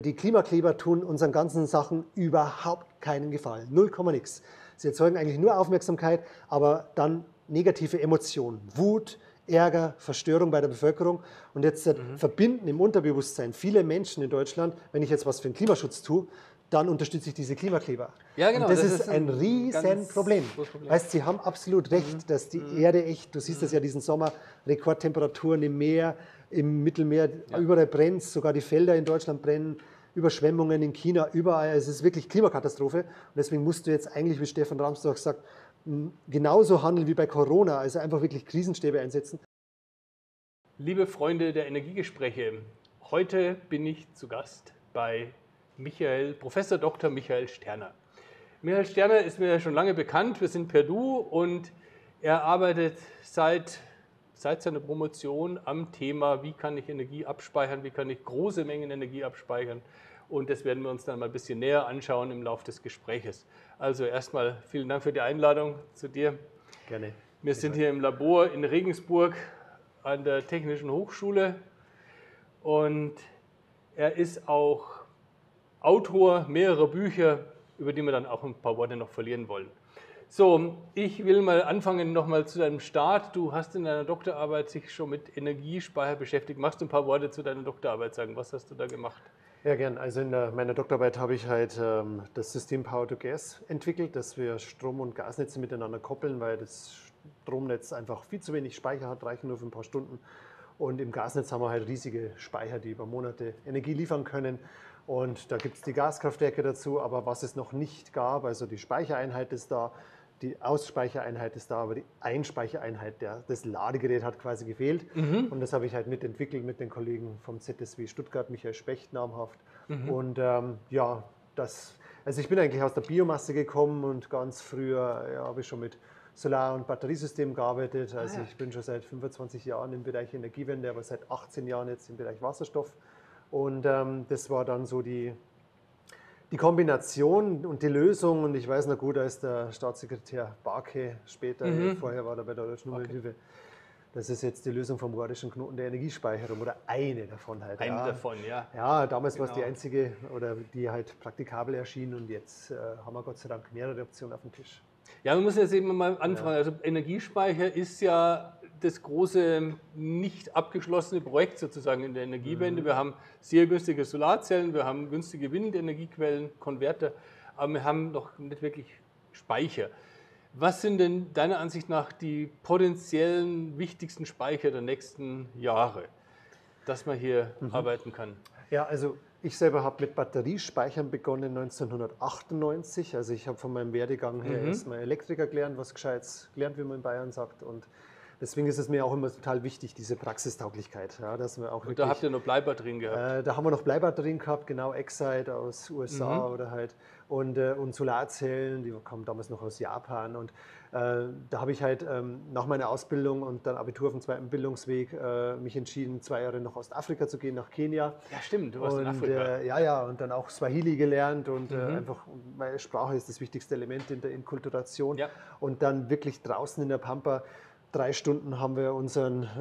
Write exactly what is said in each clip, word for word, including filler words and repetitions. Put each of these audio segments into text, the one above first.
Die Klimakleber tun unseren ganzen Sachen überhaupt keinen Gefallen. Null Komma nix. Sie erzeugen eigentlich nur Aufmerksamkeit, aber dann negative Emotionen. Wut, Ärger, Verstörung bei der Bevölkerung. Und jetzt mhm. verbinden im Unterbewusstsein viele Menschen in Deutschland, wenn ich jetzt was für den Klimaschutz tue, dann unterstütze ich diese Klimakleber. Ja, genau, und das, das ist, ist ein, ein riesen Problem. Problem. Weißt, Sie haben absolut recht, mhm. dass die mhm. Erde echt, du siehst mhm. das ja diesen Sommer, Rekordtemperaturen im Meer, im Mittelmeer, ja. überall brennt, sogar die Felder in Deutschland brennen, Überschwemmungen in China, überall. Es ist wirklich Klimakatastrophe. Und deswegen musst du jetzt eigentlich, wie Stefan Ramsdorf sagt, genauso handeln wie bei Corona, also einfach wirklich Krisenstäbe einsetzen. Liebe Freunde der Energiegespräche, heute bin ich zu Gast bei Michael, Professor Doktor Michael Sterner. Michael Sterner ist mir schon lange bekannt, wir sind per Du und er arbeitet seit, seit seiner Promotion am Thema, wie kann ich Energie abspeichern, wie kann ich große Mengen Energie abspeichern. Und das werden wir uns dann mal ein bisschen näher anschauen im Laufe des Gespräches. Also erstmal vielen Dank für die Einladung zu dir. Gerne. Wir sind hier im Labor in Regensburg an der Technischen Hochschule und er ist auch Autor mehrerer Bücher, über die wir dann auch ein paar Worte noch verlieren wollen. So, ich will mal anfangen nochmal zu deinem Start. Du hast in deiner Doktorarbeit sich schon mit Energiespeicher beschäftigt. Magst du ein paar Worte zu deiner Doktorarbeit sagen? Was hast du da gemacht? Ja, gern. Also in der, meiner Doktorarbeit habe ich halt ähm, das System Power to Gas entwickelt, dass wir Strom- und Gasnetze miteinander koppeln, weil das Stromnetz einfach viel zu wenig Speicher hat, reichen nur für ein paar Stunden. Und im Gasnetz haben wir halt riesige Speicher, die über Monate Energie liefern können. Und da gibt es die Gaskraftwerke dazu, aber was es noch nicht gab, also die Speichereinheit ist da, die Ausspeichereinheit ist da, aber die Einspeichereinheit, der, das Ladegerät hat quasi gefehlt. Mhm. Und das habe ich halt mitentwickelt mit den Kollegen vom Z S W Stuttgart, Michael Specht namhaft. Mhm. Und ähm, ja, das, also ich bin eigentlich aus der Biomasse gekommen und ganz früher ja, habe ich schon mit Solar- und Batteriesystemen gearbeitet. Also ah, ja. ich bin schon seit fünfundzwanzig Jahren im Bereich Energiewende, aber seit achtzehn Jahren jetzt im Bereich Wasserstoff. Und ähm, das war dann so die, die Kombination und die Lösung. Und ich weiß noch gut, als der Staatssekretär Barke später, mhm. vorher war er bei der Deutschen Umwelthilfe, okay. das ist jetzt die Lösung vom Gordischen Knoten der Energiespeicherung oder eine davon halt. Eine ja. davon, ja. Ja, damals genau. war es die Genau. einzige oder die halt praktikabel erschien und jetzt äh, haben wir Gott sei Dank mehrere Optionen auf dem Tisch. Ja, man muss jetzt eben mal anfangen. Ja. Also Energiespeicher ist ja das große nicht abgeschlossene Projekt sozusagen in der Energiewende. Mhm. Wir haben sehr günstige Solarzellen, wir haben günstige Windenergiequellen, Konverter, aber wir haben noch nicht wirklich Speicher. Was sind denn deiner Ansicht nach die potenziellen wichtigsten Speicher der nächsten Jahre, dass man hier mhm. arbeiten kann? Ja, also ich selber habe mit Batteriespeichern begonnen neunzehnhundertachtundneunzig. Also ich habe von meinem Werdegang her mhm. erstmal Elektriker gelernt, was Gescheites gelernt, wie man in Bayern sagt. Und deswegen ist es mir auch immer total wichtig, diese Praxistauglichkeit. Ja, dass wir auch und wirklich, da habt ihr noch Bleibatterien gehabt? Äh, da haben wir noch Bleibatterien gehabt, genau, Exide aus U S A mhm. oder halt. Und, äh, und Solarzellen, die kamen damals noch aus Japan. Und äh, da habe ich halt ähm, nach meiner Ausbildung und dann Abitur auf dem zweiten Bildungsweg äh, mich entschieden, zwei Jahre nach Ostafrika zu gehen, nach Kenia. Ja, stimmt, du warst und, in Afrika. Äh, ja, ja, und dann auch Swahili gelernt und mhm. äh, einfach, meine Sprache ist das wichtigste Element in der Inkulturation. Ja. Und dann wirklich draußen in der Pampa, drei Stunden haben wir unseren, äh,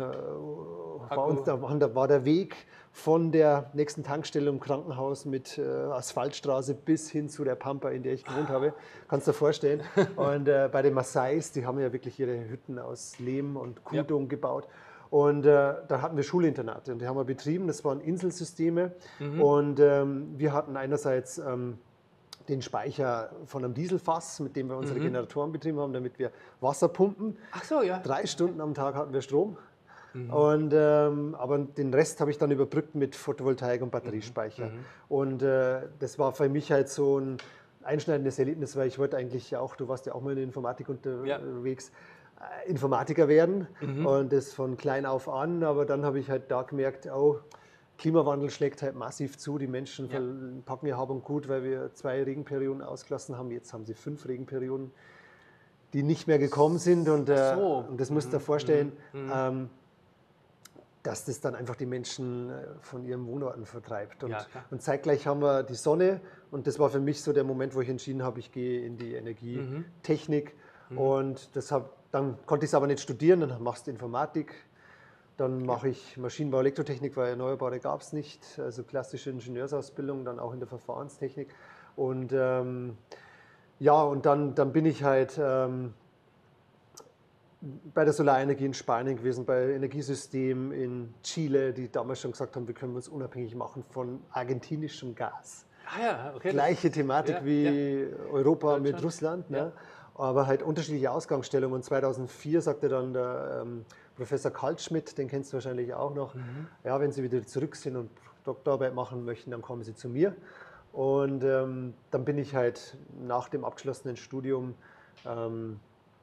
war, uns, da war der Weg von der nächsten Tankstelle im Krankenhaus mit äh, Asphaltstraße bis hin zu der Pampa, in der ich gewohnt habe. Kannst du dir vorstellen. Und äh, bei den Maasais, die haben ja wirklich ihre Hütten aus Lehm und Kuhdung ja. gebaut. Und äh, da hatten wir Schulinternate und die haben wir betrieben. Das waren Inselsysteme. Mhm. Und ähm, wir hatten einerseits ähm, den Speicher von einem Dieselfass, mit dem wir unsere mhm. Generatoren betrieben haben, damit wir Wasser pumpen. Ach so, ja. Drei Stunden am Tag hatten wir Strom. Mhm. Und, ähm, aber den Rest habe ich dann überbrückt mit Photovoltaik und Batteriespeicher. Mhm. Und äh, das war für mich halt so ein einschneidendes Erlebnis, weil ich wollte eigentlich auch, du warst ja auch mal in der Informatik unterwegs, ja. äh, Informatiker werden. Mhm. Und das von klein auf an. Aber dann habe ich halt da gemerkt, oh, Klimawandel schlägt halt massiv zu. Die Menschen ja. packen ihr Hab und Gut, weil wir zwei Regenperioden ausgelassen haben. Jetzt haben sie fünf Regenperioden, die nicht mehr gekommen sind. Und, äh, so. und das müsst ihr mhm. vorstellen, mhm. ähm, dass das dann einfach die Menschen von ihren Wohnorten vertreibt. Und, ja, und zeitgleich haben wir die Sonne. Und das war für mich so der Moment, wo ich entschieden habe, ich gehe in die Energietechnik. Mhm. Und deshalb, dann konnte ich es aber nicht studieren. Dann machst du Informatik. Dann mache ich Maschinenbau, Elektrotechnik, weil Erneuerbare gab es nicht. Also klassische Ingenieursausbildung, dann auch in der Verfahrenstechnik. Und ähm, ja, und dann, dann bin ich halt ähm, bei der Solarenergie in Spanien gewesen, bei Energiesystemen in Chile, die damals schon gesagt haben, wir können uns unabhängig machen von argentinischem Gas. Ah ja, okay. Gleiche Thematik ja, wie ja. Europa mit Russland, ne? Ja. Aber halt unterschiedliche Ausgangsstellungen. Und zweitausendvier sagte dann der ähm, Professor Kaltschmidt, den kennst du wahrscheinlich auch noch, mhm. ja, wenn Sie wieder zurück sind und Doktorarbeit machen möchten, dann kommen Sie zu mir. Und ähm, dann bin ich halt nach dem abgeschlossenen Studium ähm,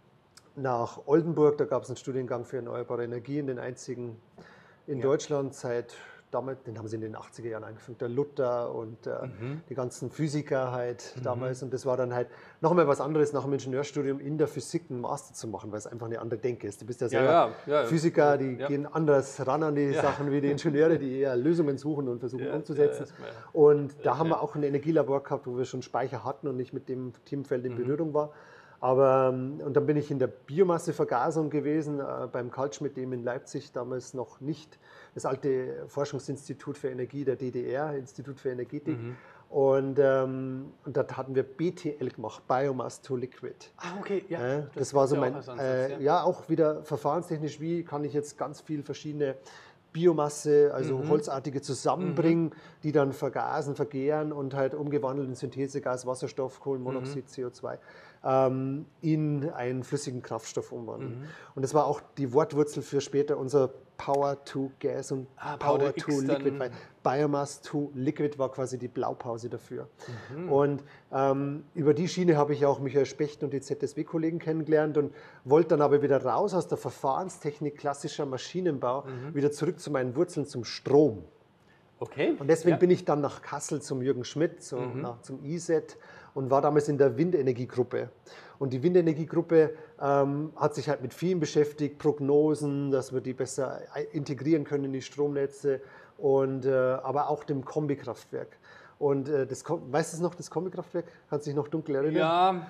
nach Oldenburg, da gab es einen Studiengang für erneuerbare Energien, den einzigen in ja. Deutschland seit damals, den haben sie in den achtziger Jahren eingeführt, der Luther und äh, mhm. die ganzen Physiker halt mhm. damals. Und das war dann halt nochmal was anderes, nach dem Ingenieurstudium in der Physik einen Master zu machen, weil es einfach eine andere Denke ist. Du bist ja selber ja, ja, ja, Physiker, die ja. gehen anders ran an die ja. Sachen wie die Ingenieure, die eher Lösungen suchen und versuchen ja, umzusetzen. Ja, und da haben wir auch ein Energielabor gehabt, wo wir schon Speicher hatten und ich mit dem Themenfeld in mhm. Berührung war. Aber, und dann bin ich in der Biomassevergasung gewesen, äh, beim Kaltschmidt, dem in Leipzig, damals noch nicht das alte Forschungsinstitut für Energie der D D R, Institut für Energetik. Mhm. Und, ähm, und da hatten wir B T L gemacht, Biomass to Liquid. Ah, okay, ja. Äh, das, das war so mein, Ansatz, äh, ja. ja, auch wieder verfahrenstechnisch, wie kann ich jetzt ganz viel verschiedene Biomasse, also mhm. holzartige zusammenbringen, mhm. die dann vergasen, vergären und halt umgewandelt in Synthesegas, Wasserstoff, Kohlenmonoxid, mhm. C O zwei ähm, in einen flüssigen Kraftstoff umwandeln. Mhm. Und das war auch die Wortwurzel für später unser Power to Gas und ah, Power to Liquid. Weil Biomass to Liquid war quasi die Blaupause dafür. Mhm. Und ähm, über die Schiene habe ich auch Michael Specht und die Z S W-Kollegen kennengelernt und wollte dann aber wieder raus aus der Verfahrenstechnik, klassischer Maschinenbau, mhm. wieder zurück zu meinen Wurzeln zum Strom. Okay. Und deswegen ja. bin ich dann nach Kassel zum Jürgen Schmidt, so mhm. nach, zum I S E T und war damals in der Windenergiegruppe. Und die Windenergiegruppe ähm, hat sich halt mit vielen beschäftigt, Prognosen, dass wir die besser integrieren können in die Stromnetze, und, äh, aber auch dem Kombikraftwerk. Und äh, das, weißt du noch, das Kombikraftwerk? Kannst du dich noch dunkel erinnern? Ja.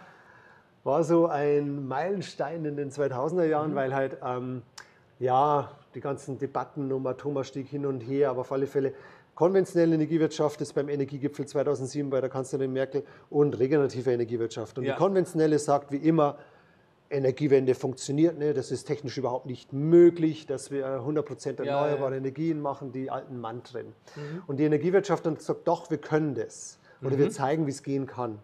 War so ein Meilenstein in den zweitausender Jahren, mhm. weil halt, ähm, ja, die ganzen Debatten um Atomausstieg hin und her, aber auf alle Fälle konventionelle Energiewirtschaft ist beim Energiegipfel zweitausendsieben bei der Kanzlerin Merkel und regenerative Energiewirtschaft. Und ja. die konventionelle sagt wie immer, Energiewende funktioniert nicht, das ist technisch überhaupt nicht möglich, dass wir hundert Prozent erneuerbare ja, ja. Energien machen, die alten Mantren. Mhm. Und die Energiewirtschaft dann sagt, doch, wir können das. Oder mhm. wir zeigen, wie es gehen kann.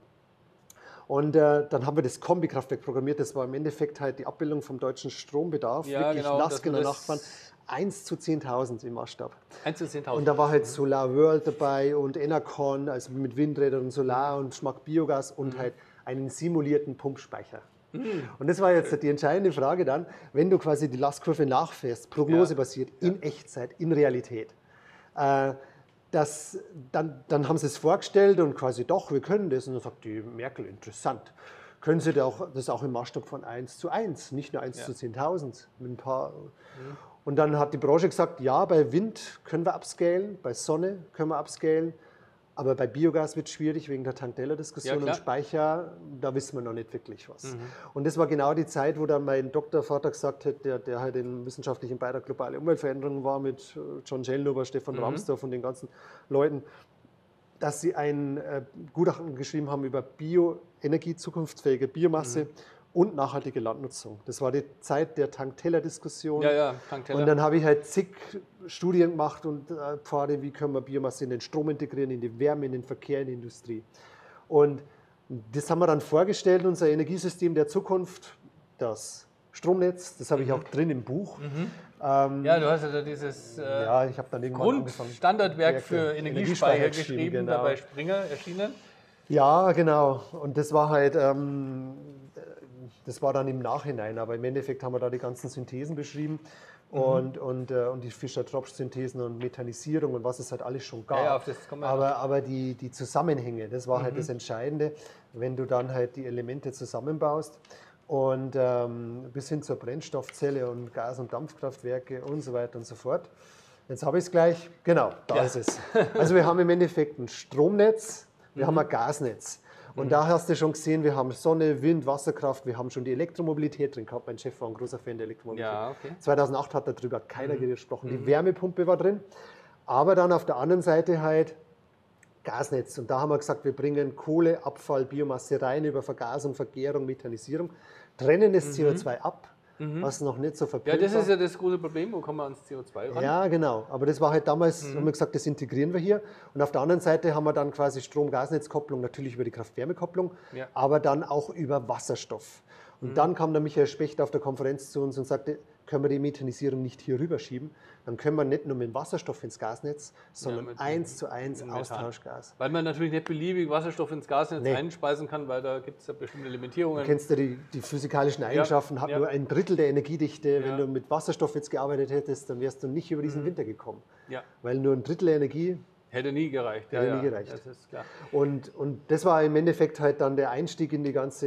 Und äh, dann haben wir das Kombikraftwerk programmiert, das war im Endeffekt halt die Abbildung vom deutschen Strombedarf, ja, wirklich genau, Laskener Nachbarn. eins zu zehntausend im Maßstab. eins zu zehntausend. Und da war halt Solar World dabei und Enercon, also mit Windrädern und Solar und Schmack Biogas und mhm. halt einen simulierten Pumpspeicher. Mhm. Und das war jetzt die entscheidende Frage dann, wenn du quasi die Lastkurve nachfährst, prognosebasiert, ja. in Echtzeit, in Realität. Äh, das, dann, dann haben sie es vorgestellt und quasi doch, wir können das. Und dann sagt die Merkel, interessant. Können Sie das auch, das auch im Maßstab von eins zu eins, nicht nur eins ja. zu zehntausend mit ein paar. Mhm. Und dann hat die Branche gesagt, ja, bei Wind können wir upscalen, bei Sonne können wir upscalen, aber bei Biogas wird es schwierig wegen der Tank-Teller-Diskussion ja, und Speicher, da wissen wir noch nicht wirklich was. Mhm. Und das war genau die Zeit, wo dann mein Doktorvater gesagt hat, der, der halt im wissenschaftlichen Beirat Globale Umweltveränderungen war mit John Schellnhuber, Stefan mhm. Ramsdorf und den ganzen Leuten, dass sie ein äh, Gutachten geschrieben haben über Bioenergie, zukunftsfähige Biomasse mhm. und nachhaltige Landnutzung. Das war die Zeit der Tank-Teller-Diskussion. Ja, ja, Tank-Teller. Und dann habe ich halt zig Studien gemacht und äh, Pfade, wie können wir Biomasse in den Strom integrieren, in die Wärme, in den Verkehr, in die Industrie. Und das haben wir dann vorgestellt, unser Energiesystem der Zukunft, das Stromnetz, das habe ich auch drin im Buch. Mhm. Ähm, ja, du hast ja dieses äh, ja, ich habe dann Grundstandardwerk für Energiespeicher geschrieben, genau. dabei Springer erschienen. Ja, genau. Und das war halt, ähm, das war dann im Nachhinein, aber im Endeffekt haben wir da die ganzen Synthesen beschrieben mhm. und, und, äh, und die Fischer-Tropsch-Synthesen und Methanisierung und was es halt alles schon gab. Ja, ja, auf das kommen wir aber aber die, die Zusammenhänge, das war mhm. halt das Entscheidende, wenn du dann halt die Elemente zusammenbaust. Und ähm, bis hin zur Brennstoffzelle und Gas- und Dampfkraftwerke und so weiter und so fort. Jetzt habe ich es gleich. Genau, da ja. ist es. Also wir haben im Endeffekt ein Stromnetz, wir mhm. haben ein Gasnetz. Und Mhm. da hast du schon gesehen, wir haben Sonne, Wind, Wasserkraft, wir haben schon die Elektromobilität drin gehabt. Mein Chef war ein großer Fan der Elektromobilität. Ja, okay. zweitausendacht hat darüber keiner Mhm. gesprochen. Die Mhm. Wärmepumpe war drin, aber dann auf der anderen Seite halt Gasnetz. Und da haben wir gesagt, wir bringen Kohle, Abfall, Biomasse rein über Vergasung, Vergärung, Methanisierung, trennen das C O zwei ab, Mhm. was noch nicht so Ja, verpönt das war. ist ja das große Problem. Wo kommen wir ans C O zwei ran? Ja, genau. Aber das war halt damals, Mhm. haben wir gesagt, das integrieren wir hier. Und auf der anderen Seite haben wir dann quasi Strom-Gas-Netz-Kopplung, natürlich über die Kraft-Wärme-Kopplung, Ja. aber dann auch über Wasserstoff. Und Mhm. dann kam der Michael Specht auf der Konferenz zu uns und sagte, können wir die Methanisierung nicht hier rüberschieben? Dann können wir nicht nur mit dem Wasserstoff ins Gasnetz, sondern mit- eins zu eins mit Methan. Austauschgas. Weil man natürlich nicht beliebig Wasserstoff ins Gasnetz Nee. einspeisen kann, weil da gibt es ja bestimmte Limitierungen. Du kennst ja die, die physikalischen Eigenschaften, hat ja. nur ein Drittel der Energiedichte. Ja. Wenn du mit Wasserstoff jetzt gearbeitet hättest, dann wärst du nicht über Mhm. diesen Winter gekommen. Ja, Weil nur ein Drittel der Energie. hätte nie gereicht. Hätte ja, nie ja. gereicht. Das ist klar. Und, und das war im Endeffekt halt dann der Einstieg in die ganze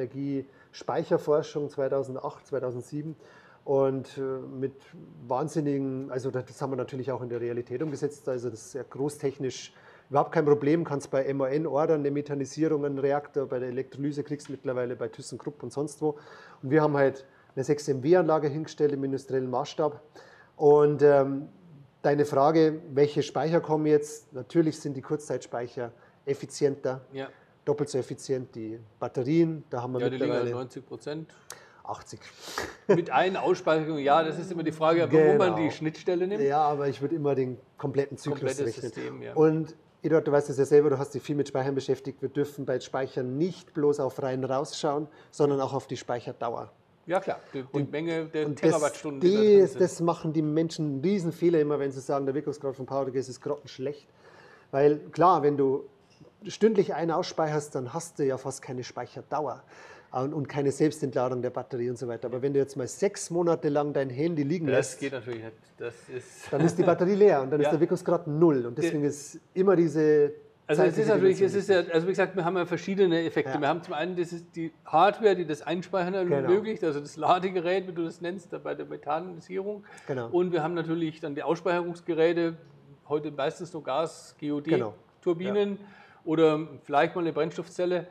Energiespeicherforschung zweitausendacht, zweitausendsieben. Und äh, mit wahnsinnigen, also das haben wir natürlich auch in der Realität umgesetzt, also das ist ja großtechnisch überhaupt kein Problem, kannst bei M A N ordern, eine Methanisierung, einen Reaktor, bei der Elektrolyse kriegst du mittlerweile bei ThyssenKrupp und sonst wo. Und wir haben halt eine sechs M W-Anlage hingestellt im industriellen Maßstab. Und ähm, deine Frage, welche Speicher kommen jetzt? Natürlich sind die Kurzzeitspeicher effizienter, Ja, doppelt so effizient. Die Batterien, da haben wir ja die liegen an mittlerweile neunzig Prozent. achtzig. Mit ein Ausspeicherung, ja, das ist immer die Frage, wo man Genau. die Schnittstelle nimmt. Ja, aber ich würde immer den kompletten Zyklus Komplettes rechnen. System, ja. Und Eduard, du weißt es ja selber, du hast dich viel mit Speichern beschäftigt. Wir dürfen bei Speichern nicht bloß auf rein rausschauen, sondern auch auf die Speicherdauer. Ja, klar, die, die Menge der Und Terawattstunden, das, die da drin das, sind. das machen die Menschen einen Riesenfehler immer, wenn sie sagen, der Wirkungsgrad von Power to Gas ist grottenschlecht. Weil klar, wenn du stündlich ein ausspeicherst, dann hast du ja fast keine Speicherdauer und, und keine Selbstentladung der Batterie und so weiter. Aber wenn du jetzt mal sechs Monate lang dein Handy liegen Das lässt, geht natürlich nicht. Das ist dann ist die Batterie leer und dann Ja. ist der Wirkungsgrad null. Und deswegen ist immer diese Also es ist zeitliche natürlich, es Dimension ist ja, also wie gesagt, wir haben ja verschiedene Effekte. Ja. Wir haben zum einen das ist die Hardware, die das Einspeichern Genau. ermöglicht, also das Ladegerät, wie du das nennst, da bei der Methanisierung. Genau. Und wir haben natürlich dann die Ausspeicherungsgeräte, heute meistens nur Gas, G O Genau. D-Turbinen oder vielleicht mal eine Brennstoffzelle.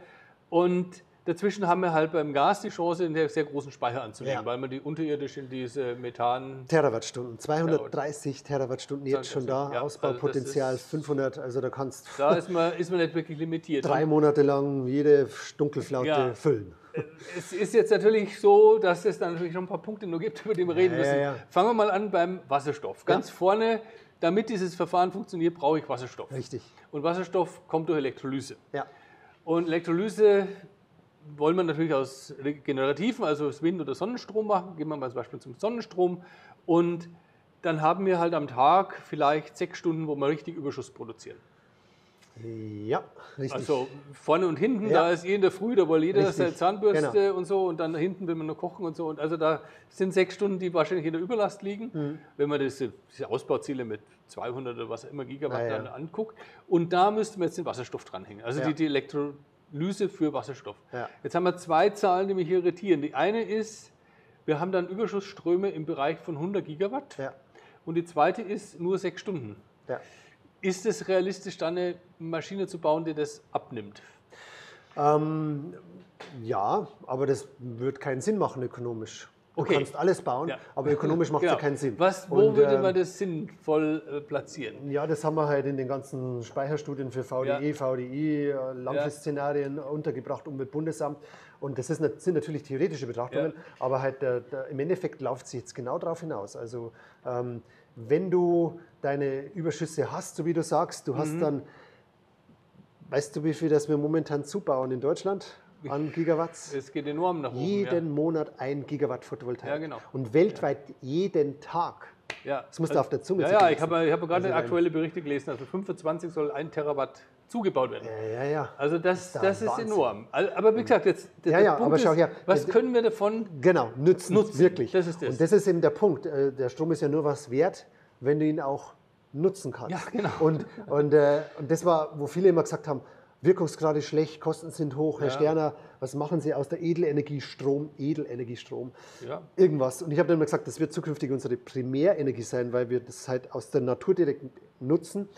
Und dazwischen haben wir halt beim Gas die Chance, einen sehr großen Speicher anzulegen, Ja. weil man die unterirdisch in diese Methan... Terawattstunden, zweihundertdreißig Terawattstunden jetzt schon da, Ja, Ausbaupotenzial also das ist- fünfhundert, also da kannst Da ist man, ist man nicht wirklich limitiert. drei Monate lang jede Dunkelflaute Ja. füllen. Es ist jetzt natürlich so, dass es dann natürlich schon ein paar Punkte nur gibt, über die wir reden Ja, müssen. ja, ja. Fangen wir mal an beim Wasserstoff. Ganz vorne, damit dieses Verfahren funktioniert, brauche ich Wasserstoff. Richtig. Und Wasserstoff kommt durch Elektrolyse. Ja. Und Elektrolyse wollen wir natürlich aus regenerativen, also aus Wind- oder Sonnenstrom machen. Gehen wir mal zum Beispiel zum Sonnenstrom. Und dann haben wir halt am Tag vielleicht sechs Stunden, wo wir richtig Überschuss produzieren. Ja, richtig. Also vorne und hinten, Ja. da ist eh in der Früh, da will jeder Richtig, seine Zahnbürste genau. und so und dann hinten will man nur kochen und so. Und also da sind sechs Stunden, die wahrscheinlich in der Überlast liegen, Mhm. wenn man diese, diese Ausbauziele mit zweihundert oder was auch immer Gigawatt Ah, ja. dann anguckt. Und da müssten wir jetzt den Wasserstoff dranhängen, also Ja. die, die Elektrolyse für Wasserstoff. Ja. Jetzt haben wir zwei Zahlen, die mich hier irritieren. Die eine ist, wir haben dann Überschussströme im Bereich von hundert Gigawatt Ja. und die zweite ist nur sechs Stunden. Ja. Ist es realistisch, da eine Maschine zu bauen, die das abnimmt? Ähm, ja, aber das wird keinen Sinn machen ökonomisch. Du Okay. kannst alles bauen, Ja. aber ökonomisch macht es Genau. ja keinen Sinn. Was, wo Und, würde ähm, man das sinnvoll äh, platzieren? Ja, das haben wir halt in den ganzen Speicherstudien für V D E, Ja. V D I, äh, Langfristszenarien untergebracht, Umweltbundesamt. Und das ist, nat- sind natürlich theoretische Betrachtungen, aber halt der, der, im Endeffekt läuft es jetzt genau darauf hinaus. Also ähm, wenn du deine Überschüsse hast, so wie du sagst, du hast Mhm. dann, weißt du, wie viel das wir momentan zubauen in Deutschland an Gigawatts? Es geht enorm nach oben. Jeden Monat ein Gigawatt Photovoltaik. Ja, genau. Und weltweit jeden Tag. Ja. Das musst du auf der Zunge Ja, ja, zergehen ich habe, ich habe gerade Also ein- aktuelle Berichte gelesen. Also fünfundzwanzig soll ein Terawatt zugebaut werden. Ja, ja, ja. Also das, der das ist Wahnsinn. enorm. Al- Aber wie gesagt, jetzt der, Ja, der ja, Punkt aber schau ist, her. was Der- können wir davon? Genau, nützen, Nutzen, wirklich. das ist das. Und das ist eben der Punkt. Äh, Der Strom ist ja nur was wert, wenn du ihn auch nutzen kannst. Ja, genau. Und, und, äh, und das war, wo viele immer gesagt haben, Wirkungsgrad ist schlecht, Kosten sind hoch. Herr Ja. Sterner, was machen Sie aus der Edelenergie Strom, Edelenergiestrom, Ja. irgendwas. Und ich habe dann immer gesagt, das wird zukünftig unsere Primärenergie sein, weil wir das halt aus der Natur direkt nutzen.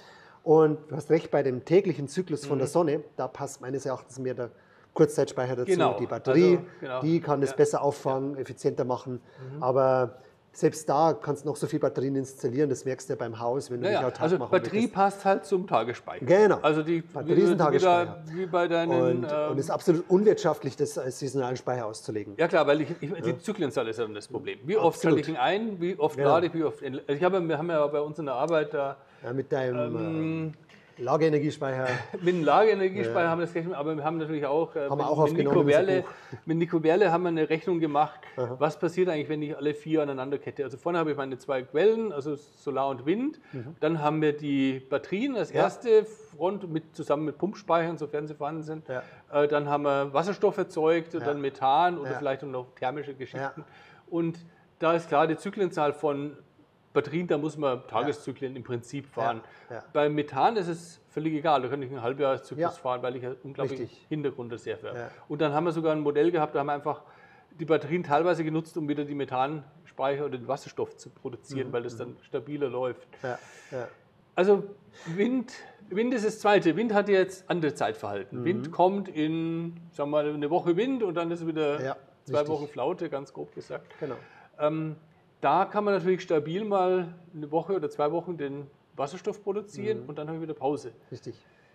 Und du hast recht, bei dem täglichen Zyklus von Mhm. der Sonne, da passt meines Erachtens mehr der Kurzzeitspeicher dazu. Genau. Die Batterie, Also, genau. die kann das Ja. besser auffangen, effizienter machen. Aber selbst da kannst du noch so viel Batterien installieren, das merkst du ja beim Haus, wenn du dich Naja, autark also machen Batterie möchtest. passt halt zum Tagesspeicher. Genau. Also die Batterie ist ein wie, Tagesspeicher. wie, wie bei deinen. Und, ähm, und es ist absolut unwirtschaftlich, das als saisonalen Speicher auszulegen. ja klar, weil ich, ich, die Zyklenzahl ist ja dann das Problem. Wie oft Absolut. schalte ich ihn ein, wie oft Genau. lade ich, wie oft. Also ich habe, wir haben ja bei uns in der Arbeit da Ja, mit deinem ähm, äh, Lageenergiespeicher. mit dem Lageenergiespeicher haben wir das gleich, aber wir haben natürlich auch äh, Haben wir mit, auch mit, aufgenommen Nico in unser Werle, Buch. mit Nico Werle haben wir eine Rechnung gemacht, was passiert eigentlich, wenn ich alle vier aneinander kette. Also vorne habe ich meine zwei Quellen, also Solar und Wind. Dann haben wir die Batterien als Mhm. Ja. erste Front mit, zusammen mit Pumpspeichern, sofern sie vorhanden sind. Ja. Äh, dann haben wir Wasserstoff erzeugt, und Ja. dann Methan oder Ja. vielleicht noch thermische Geschichten. Ja. Und da ist klar, die Zyklenzahl von Batterien, da muss man Tageszyklen im Prinzip fahren. Ja, ja. Beim Methan ist es völlig egal, da kann ich einen Halbjahreszyklus Ja. fahren, weil ich ja unglaublich Richtig. Hintergrundreserve habe. Ja. Und dann haben wir sogar ein Modell gehabt, da haben wir einfach die Batterien teilweise genutzt, um wieder die Methanspeicher oder den Wasserstoff zu produzieren, Mhm. weil das dann stabiler läuft. Ja, ja. Also Wind, Wind ist das Zweite. Wind hat jetzt andere Zeitverhalten. Mhm. Wind kommt in, sagen wir mal, eine Woche Wind und dann ist wieder Ja, zwei richtig. Wochen Flaute, ganz grob gesagt. Genau. Ähm, da kann man natürlich stabil mal eine Woche oder zwei Wochen den Wasserstoff produzieren und dann habe ich wieder Pause. Richtig.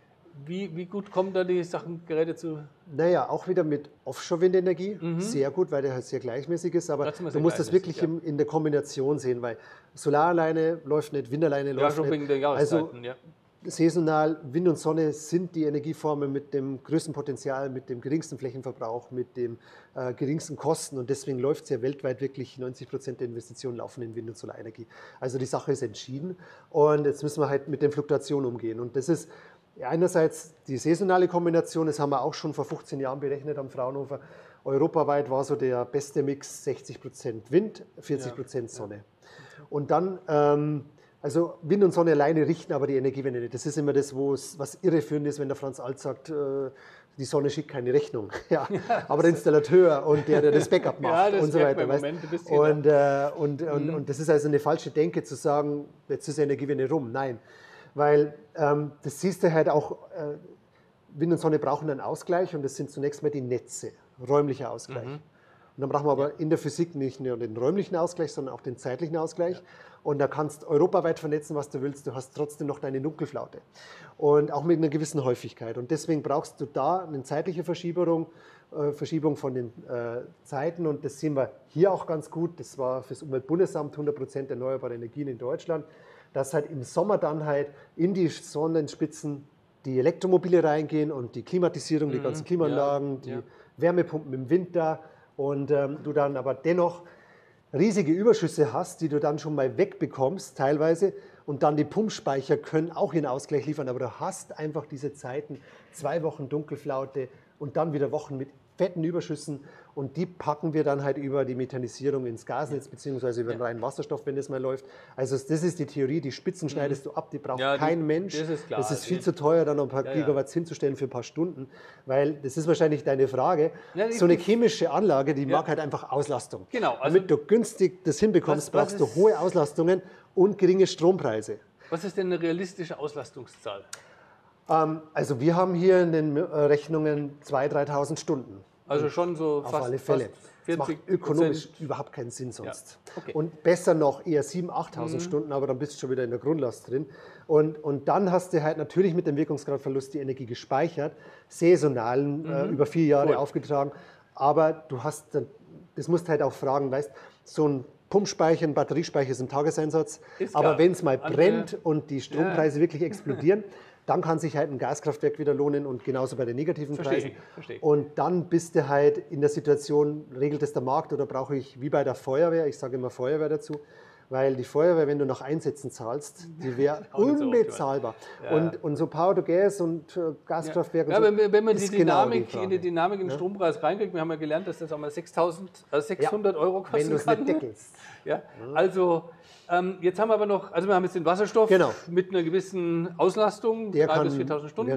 Wie, wie gut kommen da die Sachen, Geräte zu? Naja, auch wieder mit Offshore-Windenergie. Sehr gut, weil der halt sehr gleichmäßig ist. Aber Das ist immer du sehr musst das wirklich gleichmäßig, im, in der Kombination sehen, weil Solar alleine läuft nicht, Wind alleine Ja, läuft schon nicht. wegen der Also Jahreszeiten, ja. saisonal, Wind und Sonne sind die Energieformen mit dem größten Potenzial, mit dem geringsten Flächenverbrauch, mit dem äh, geringsten Kosten. Und deswegen läuft es ja weltweit wirklich, neunzig Prozent der Investitionen laufen in Wind- und Solarenergie. Also die Sache ist entschieden. Und jetzt müssen wir halt mit den Fluktuationen umgehen. Und das ist einerseits die saisonale Kombination, das haben wir auch schon vor fünfzehn Jahren berechnet am Fraunhofer. Europaweit war so der beste Mix sechzig Prozent Wind, vierzig Prozent Sonne. Und dann, ähm, also Wind und Sonne alleine richten aber die Energiewende nicht. Das ist immer das, wo es, was irreführend ist, wenn der Franz Alt sagt, äh, die Sonne schickt keine Rechnung. Ja, aber der Installateur und der, der das Backup macht Ja, das und so merkt weiter. man im weißt? Moment ein bisschen, Und, äh, und, und, und das ist also eine falsche Denke zu sagen, jetzt ist Energiewende rum. Nein, weil ähm, das siehst du halt auch, äh, Wind und Sonne brauchen einen Ausgleich und das sind zunächst mal die Netze, räumlicher Ausgleich. Und dann brauchen wir aber in der Physik nicht nur den räumlichen Ausgleich, sondern auch den zeitlichen Ausgleich. Und da kannst du europaweit vernetzen, was du willst. Du hast trotzdem noch deine Dunkelflaute. Und auch mit einer gewissen Häufigkeit. Und deswegen brauchst du da eine zeitliche Verschiebung, äh, Verschiebung von den äh, Zeiten. Und das sehen wir hier auch ganz gut. Das war für das Umweltbundesamt hundert Prozent erneuerbare Energien in Deutschland. Dass halt im Sommer dann halt in die Sonnenspitzen die Elektromobile reingehen und die Klimatisierung, die ganzen Klimaanlagen, die ja. Wärmepumpen im Winter. Und ähm, du dann aber dennoch riesige Überschüsse hast, die du dann schon mal wegbekommst teilweise und dann die Pumpspeicher können auch ihren Ausgleich liefern, aber du hast einfach diese Zeiten, zwei Wochen Dunkelflaute und dann wieder Wochen mit fetten Überschüssen und die packen wir dann halt über die Methanisierung ins Gasnetz beziehungsweise über den reinen Wasserstoff, wenn das mal läuft. Also das ist die Theorie, die Spitzen schneidest du ab, die braucht Ja, die- kein Mensch. das ist klar. Das ist viel Die- zu teuer, dann noch ein paar Ja, ja. Gigawatts hinzustellen für ein paar Stunden, weil das ist wahrscheinlich deine Frage. Ja, die- so eine chemische Anlage, die Ja. mag halt einfach Auslastung. Genau, also- Damit du günstig das hinbekommst, Was- was brauchst du ist- hohe Auslastungen und geringe Strompreise. Was ist denn eine realistische Auslastungszahl? Ähm, also wir haben hier in den äh, Rechnungen zweitausend, dreitausend Stunden. Also schon so Auf fast, alle Fälle. fast Das macht vierzig ökonomisch Prozent. überhaupt keinen Sinn sonst. Ja, okay. Und besser noch eher siebentausend, achttausend Stunden, aber dann bist du schon wieder in der Grundlast drin. Und, und dann hast du halt natürlich mit dem Wirkungsgradverlust die Energie gespeichert, saisonalen, äh, über vier Jahre Cool. aufgetragen. Aber du hast, dann- das musst du halt auch fragen, weißt, so ein Pumpspeicher, ein Batteriespeicher ist ein Tageseinsatz. Ist Aber klar. wenn es mal Andere- brennt und die Strompreise wirklich explodieren, dann kann sich halt ein Gaskraftwerk wieder lohnen und genauso bei den negativen Verstehe Preisen. ich, verstehe ich. Und dann bist du halt in der Situation, regelt es der Markt oder brauche ich wie bei der Feuerwehr, ich sage immer Feuerwehr dazu, weil die Feuerwehr, wenn du nach Einsätzen zahlst, die wäre Auch nicht so unbezahlbar. Und, und so Power to Gas und äh, Gaskraftwerke Ja, und so, wenn, wenn man die ist genau Dynamik, Frage. in die Dynamik in den Strompreis reinkriegt, wir haben ja gelernt, dass das auch mal sechstausend, also sechshundert Euro kosten Wenn du es kann. nicht deckelst. Ja, also ähm, jetzt haben wir aber noch, also wir haben jetzt den Wasserstoff Genau. mit einer gewissen Auslastung, Der dreitausend kann- bis viertausend Stunden. genau.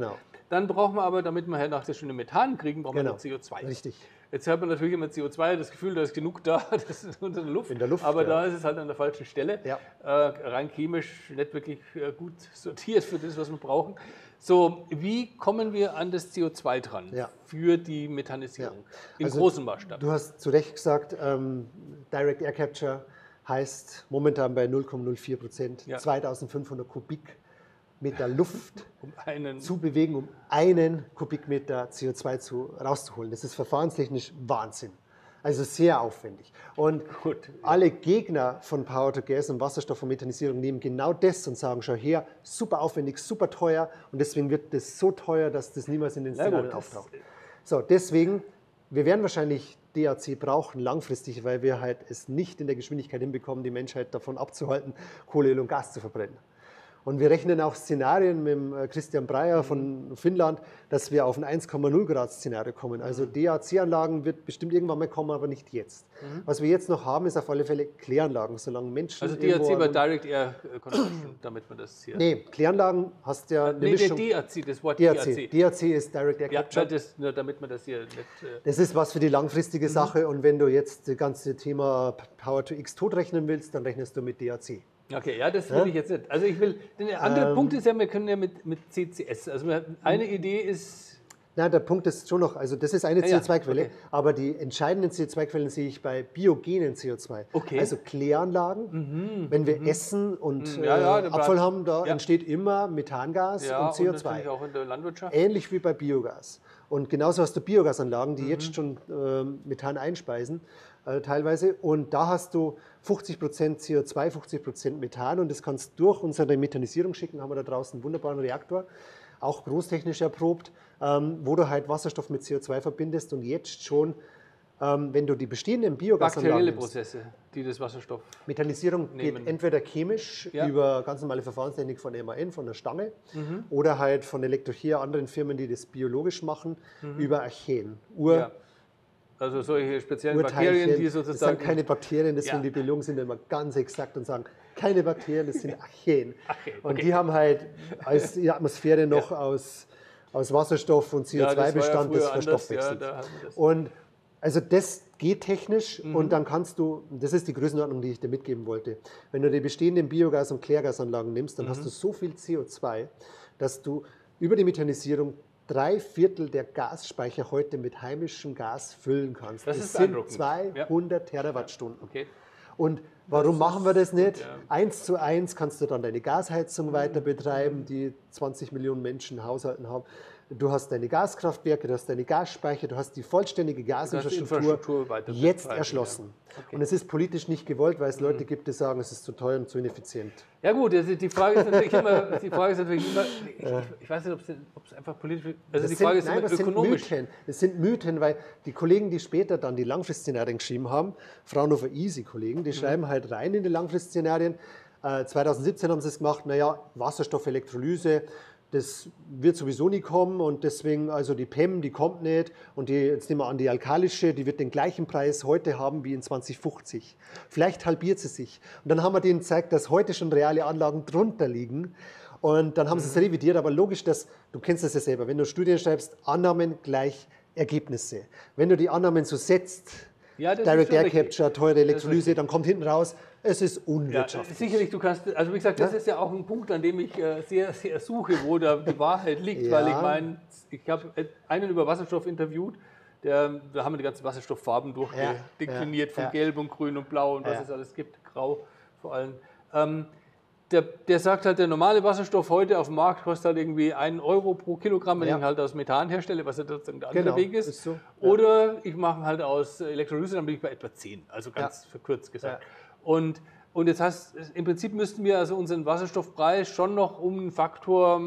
Dann brauchen wir aber, damit wir nach der Stunde Methan kriegen, brauchen Genau. wir noch C O zwei. Richtig. Jetzt hat man natürlich immer C O zwei, das Gefühl, da ist genug da, das ist unter der Luft. In der Luft, aber ja. da ist es halt an der falschen Stelle. Ja. Äh, rein chemisch nicht wirklich äh, gut sortiert für das, was wir brauchen. So, wie kommen wir an das C O zwei dran Ja. für die Methanisierung? Ja. Im Also, großen Maßstab. Du hast zu Recht gesagt, ähm, Direct Air Capture heißt momentan bei null Komma null vier Prozent Ja. zweitausendfünfhundert Kubikmeter Luft Um einen zu bewegen, um einen Kubikmeter C O zwei zu, rauszuholen. Das ist verfahrenstechnisch Wahnsinn. Also sehr aufwendig. Und Gut. alle Gegner von Power to Gas und Wasserstoff und Methanisierung nehmen genau das und sagen, schau her, super aufwendig, super teuer und deswegen wird das so teuer, dass das niemals in den Na gut, Szenarien das- auftaucht. So, deswegen, wir werden wahrscheinlich D A C brauchen langfristig, weil wir halt es nicht in der Geschwindigkeit hinbekommen, die Menschheit davon abzuhalten, Kohle, Öl und Gas zu verbrennen. Und wir rechnen auch Szenarien mit dem Christian Breyer von Finnland, dass wir auf ein eins Komma null Grad Szenario kommen. Also D A C-Anlagen wird bestimmt irgendwann mal kommen, aber nicht jetzt. Mhm. Was wir jetzt noch haben, ist auf alle Fälle Kläranlagen, solange Menschen Also D A irgendwo C war an- Direct Air Conversion, damit man das hier... Nee, Kläranlagen hast ja eine nee, der Mischung. D A C, das Wort D A C. D A C ist Direct Air Ja, Capture. das, nur damit man das hier nicht... Äh, Das ist was für die langfristige Sache und wenn du jetzt das ganze Thema Power to X totrechnen willst, dann rechnest du mit D A C. Okay, ja, das will ich jetzt nicht. Also ich will, der andere Ähm, Punkt ist ja, wir können ja mit, mit C C S, also wir, eine Idee ist, Na, der Punkt ist schon noch, also das ist eine Ja, ja, C O zwei Quelle, okay. aber die entscheidenden C O zwei Quellen sehe ich bei biogenen C O zwei. Okay. Also Kläranlagen, wenn wir essen und Mhm, ja, ja, äh, da Abfall bleibt- haben, da ja. entsteht immer Methangas ja, und und C O zwei. natürlich auch in der Landwirtschaft. Ähnlich wie bei Biogas. Und genauso hast du Biogasanlagen, Mhm. die jetzt schon ähm, Methan einspeisen, äh, teilweise. Und da hast du fünfzig Prozent C O zwei, fünfzig Prozent Methan und das kannst du durch unsere Methanisierung schicken. Haben wir da draußen einen wunderbaren Reaktor, auch großtechnisch erprobt, ähm, wo du halt Wasserstoff mit C O zwei verbindest und jetzt schon, ähm, wenn du die bestehenden Biogasanlagen Bakterielle nimmst, Prozesse, die das Wasserstoff... Methanisierung Nehmen. geht entweder chemisch Ja. über ganz normale Verfahrenstechnik von M A N, von der Stange, Mhm. oder halt von Elektrochea, anderen Firmen, die das biologisch machen, über Archen. Ur Mhm. Ja. Also solche speziellen Bakterien, Urteilchen. die Das sozusagen... sind keine Bakterien, deswegen Ja. die Biologen sind immer ganz exakt und sagen, keine Bakterien, das sind Archen. Archen, Und okay. die haben halt als die Atmosphäre noch aus, aus Wasserstoff und C O Ja, das war ja zwei-Bestand, früher das anders, verstoffwechselt. ja, da haben wir das. Und also das geht technisch Mhm. und dann kannst du, das ist die Größenordnung, die ich dir mitgeben wollte. Wenn du die bestehenden Biogas- und Klärgasanlagen nimmst, dann Mhm. hast du so viel C O zwei, dass du über die Methanisierung drei Viertel der Gasspeicher heute mit heimischem Gas füllen kannst. Das ist sind beeindruckend. zweihundert Terawattstunden. Okay. Und warum machen wir das nicht? gut, ja. Eins zu eins kannst du dann deine Gasheizung weiter Mhm. betreiben, die zwanzig Millionen Menschen Haushalten haben. Du hast deine Gaskraftwerke, du hast deine Gasspeicher, du hast die vollständige Gasinfrastruktur Infrastruktur weiter jetzt betreiben, erschlossen. ja. Okay. Und es ist politisch nicht gewollt, weil es Leute gibt, die sagen, es ist zu teuer und zu ineffizient. Ja gut, also die Frage ist natürlich immer, die Frage ist natürlich immer, ich, ich, ich weiß nicht, ob es, ob es einfach politisch, also Das die sind, Frage ist nein, immer das ökonomisch. sind Mythen. Das sind Mythen, weil die Kollegen, die später dann die Langfristszenarien geschrieben haben, Fraunhofer Easy-Kollegen, die schreiben halt rein in die Langfristszenarien. Äh, zweitausendsiebzehn haben sie es gemacht, naja, Wasserstoffelektrolyse, das wird sowieso nie kommen und deswegen, also die P E M, die kommt nicht und die, jetzt nehmen wir an, die alkalische, die wird den gleichen Preis heute haben wie in zwanzig fünfzig. Vielleicht halbiert sie sich. Und dann haben wir denen gezeigt, dass heute schon reale Anlagen drunter liegen. Und dann haben sie es revidiert, aber logisch, dass, du kennst das ja selber, wenn du Studien schreibst, Annahmen gleich Ergebnisse. Wenn du die Annahmen so setzt, Ja, das ist Direct schon Air richtig. Capture, teure Elektrolyse, richtig. dann kommt hinten raus, es ist Ja, unwirtschaftlich. sicherlich, du kannst, also wie gesagt, das Ja? ist ja auch ein Punkt, an dem ich äh, sehr, sehr suche, wo da die Wahrheit liegt, Ja. weil ich meine, ich habe einen über Wasserstoff interviewt, der, da haben wir die ganzen Wasserstofffarben durchdekliniert, ja, von ja. Gelb und Grün und Blau und was Ja. es alles gibt, Grau vor allem. Ähm, der, der sagt halt, der normale Wasserstoff heute auf dem Markt kostet halt irgendwie einen Euro pro Kilogramm, wenn Ja. ich ihn halt aus Methan herstelle, was ja sozusagen der andere Genau, Weg ist. ist so, ja. Oder ich mache ihn halt aus Elektrolyse, dann bin ich bei etwa zehn, also ganz verkürzt gesagt. Ja. Und, und jetzt heißt, im Prinzip müssten wir also unseren Wasserstoffpreis schon noch um einen Faktor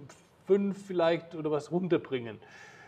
fünf vielleicht oder was runterbringen.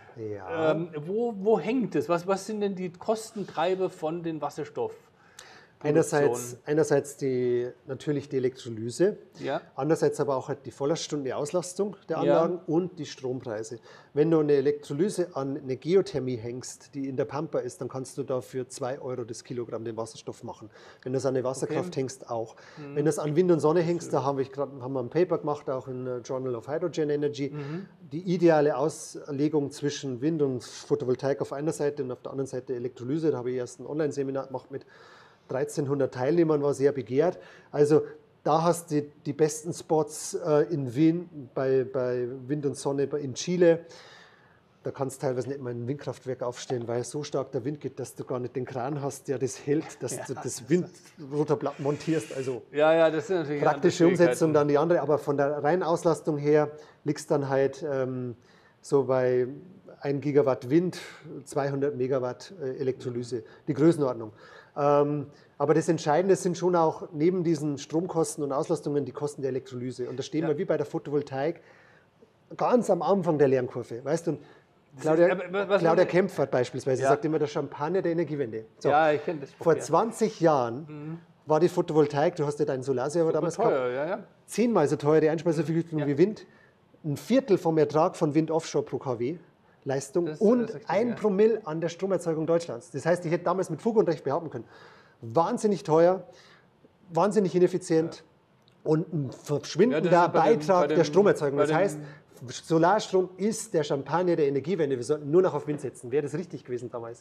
Ja. Ähm, wo, wo hängt es? Was, was sind denn die Kostentreiber von den Wasserstoff? Einerseits, einerseits die, natürlich die Elektrolyse, ja. andererseits aber auch halt die Vollerstunde Auslastung der Anlagen ja. und die Strompreise. Wenn du eine Elektrolyse an eine Geothermie hängst, die in der Pampa ist, dann kannst du da für zwei Euro das Kilogramm den Wasserstoff machen. Wenn du es an eine Wasserkraft okay. hängst, auch. Mhm. Wenn du es an Wind und Sonne hängst, da haben wir, grad, haben wir ein Paper gemacht, auch in Journal of Hydrogen Energy. Mhm. Die ideale Auslegung zwischen Wind und Photovoltaik auf einer Seite und auf der anderen Seite Elektrolyse, da habe ich erst ein Online-Seminar gemacht mit dreizehnhundert Teilnehmern, war sehr begehrt. Also da hast du die, die besten Spots äh, in Wien, bei, bei Wind und Sonne in Chile. Da kannst du teilweise nicht mal ein Windkraftwerk aufstellen, weil so stark der Wind geht, dass du gar nicht den Kran hast, der das hält, dass ja, du das Windrotorblatt montierst. Also ja, ja, das sind natürlich praktische Umsetzung dann die andere. Aber von der reinen Auslastung her liegst dann halt ähm, so bei ein Gigawatt Wind, zweihundert Megawatt äh, Elektrolyse, die Größenordnung. Ähm, aber das Entscheidende sind schon auch neben diesen Stromkosten und Auslastungen die Kosten der Elektrolyse. Und da stehen ja. wir wie bei der Photovoltaik ganz am Anfang der Lernkurve. Weißt du, Claudia, ist, Claudia Kempfert beispielsweise ja. sagt immer der Champagner der Energiewende. So, ja, ich kenne das. Vor ja. zwanzig Jahren mhm. war die Photovoltaik, du hast ja deinen Solarserver damals teuer, gehabt, ja, ja. zehnmal so teuer die Einspeisevergütung ja. wie Wind, ein Viertel vom Ertrag von Wind Offshore pro Kilowatt Leistung das, und das richtig, ein ja. Promille an der Stromerzeugung Deutschlands. Das heißt, ich hätte damals mit Fug und Recht behaupten können, wahnsinnig teuer, wahnsinnig ineffizient ja. und ein verschwindender ja, Beitrag dem, dem, der Stromerzeugung. Das heißt, Solarstrom ist der Champagner der Energiewende. Wir sollten nur noch auf Wind setzen. Wäre das richtig gewesen damals?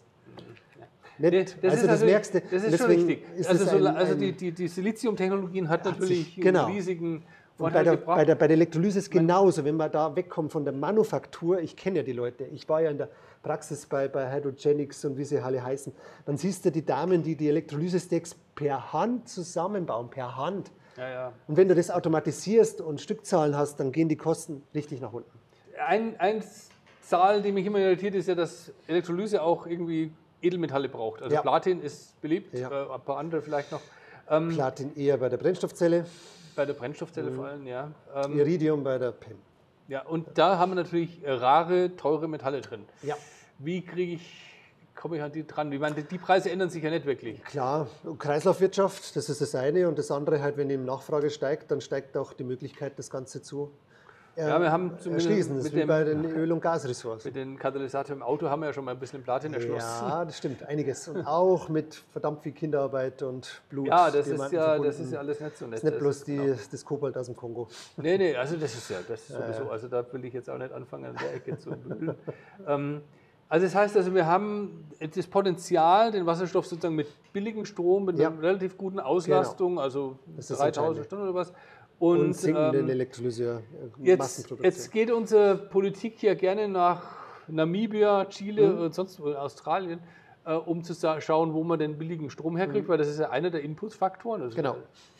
Ja. Nicht, das also das also, merkst du. Das ist schon richtig. Ist also, ein, also die, die, die Silizium-Technologien hat natürlich sich, genau. einen riesigen Und bei der, bei, der, bei der Elektrolyse ist genauso, wenn man da wegkommt von der Manufaktur, ich kenne ja die Leute, ich war ja in der Praxis bei, bei Hydrogenics und wie sie alle heißen, dann siehst du die Damen, die die Elektrolyse-Stacks per Hand zusammenbauen, per Hand. Ja, ja. Und wenn du das automatisierst und Stückzahlen hast, dann gehen die Kosten richtig nach unten. Ein, eine Zahl, die mich immer irritiert, ist ja, dass Elektrolyse auch irgendwie Edelmetalle braucht. Also ja. Platin ist beliebt, ja. äh, ein paar andere vielleicht noch. Ähm, Platin eher bei der Brennstoffzelle. Bei der Brennstoffzelle mhm. vor allem, ja. Ähm, Iridium bei der P E M. Ja, und da haben wir natürlich rare, teure Metalle drin. Ja. Wie kriege ich, komme ich an die dran? Ich meine, die Preise ändern sich ja nicht wirklich. Klar, Kreislaufwirtschaft, das ist das eine. Und das andere halt, wenn die Nachfrage steigt, dann steigt auch die Möglichkeit, das Ganze zu äh, ja, wir haben erschließen. Das ist wie dem, bei den Öl- und Gasressourcen. Mit den Katalysatoren im Auto haben wir ja schon mal ein bisschen Platin erschlossen. Ja, das stimmt, einiges. Und auch mit verdammt viel Kinderarbeit und Blut. Ja, das, ist ja, das ist ja alles nicht so nett. Das ist nicht bloß die, genau. das Kobalt aus dem Kongo. Nee, nee, also das ist ja das ist sowieso. Also da will ich jetzt auch nicht anfangen, an der Ecke zu wühlen. ähm, Also das heißt, also wir haben das Potenzial, den Wasserstoff sozusagen mit billigem Strom, mit ja. einer relativ guten Auslastung, genau. also dreitausend Stunden oder was. Und, und sinkenden ähm, Elektrolyse, äh, Massenproduktion. Jetzt geht unsere Politik ja gerne nach Namibia, Chile mhm. und sonst wo, Australien, äh, um zu schauen, wo man den billigen Strom herkriegt, mhm. weil das ist ja einer der Inputfaktoren. Also genau.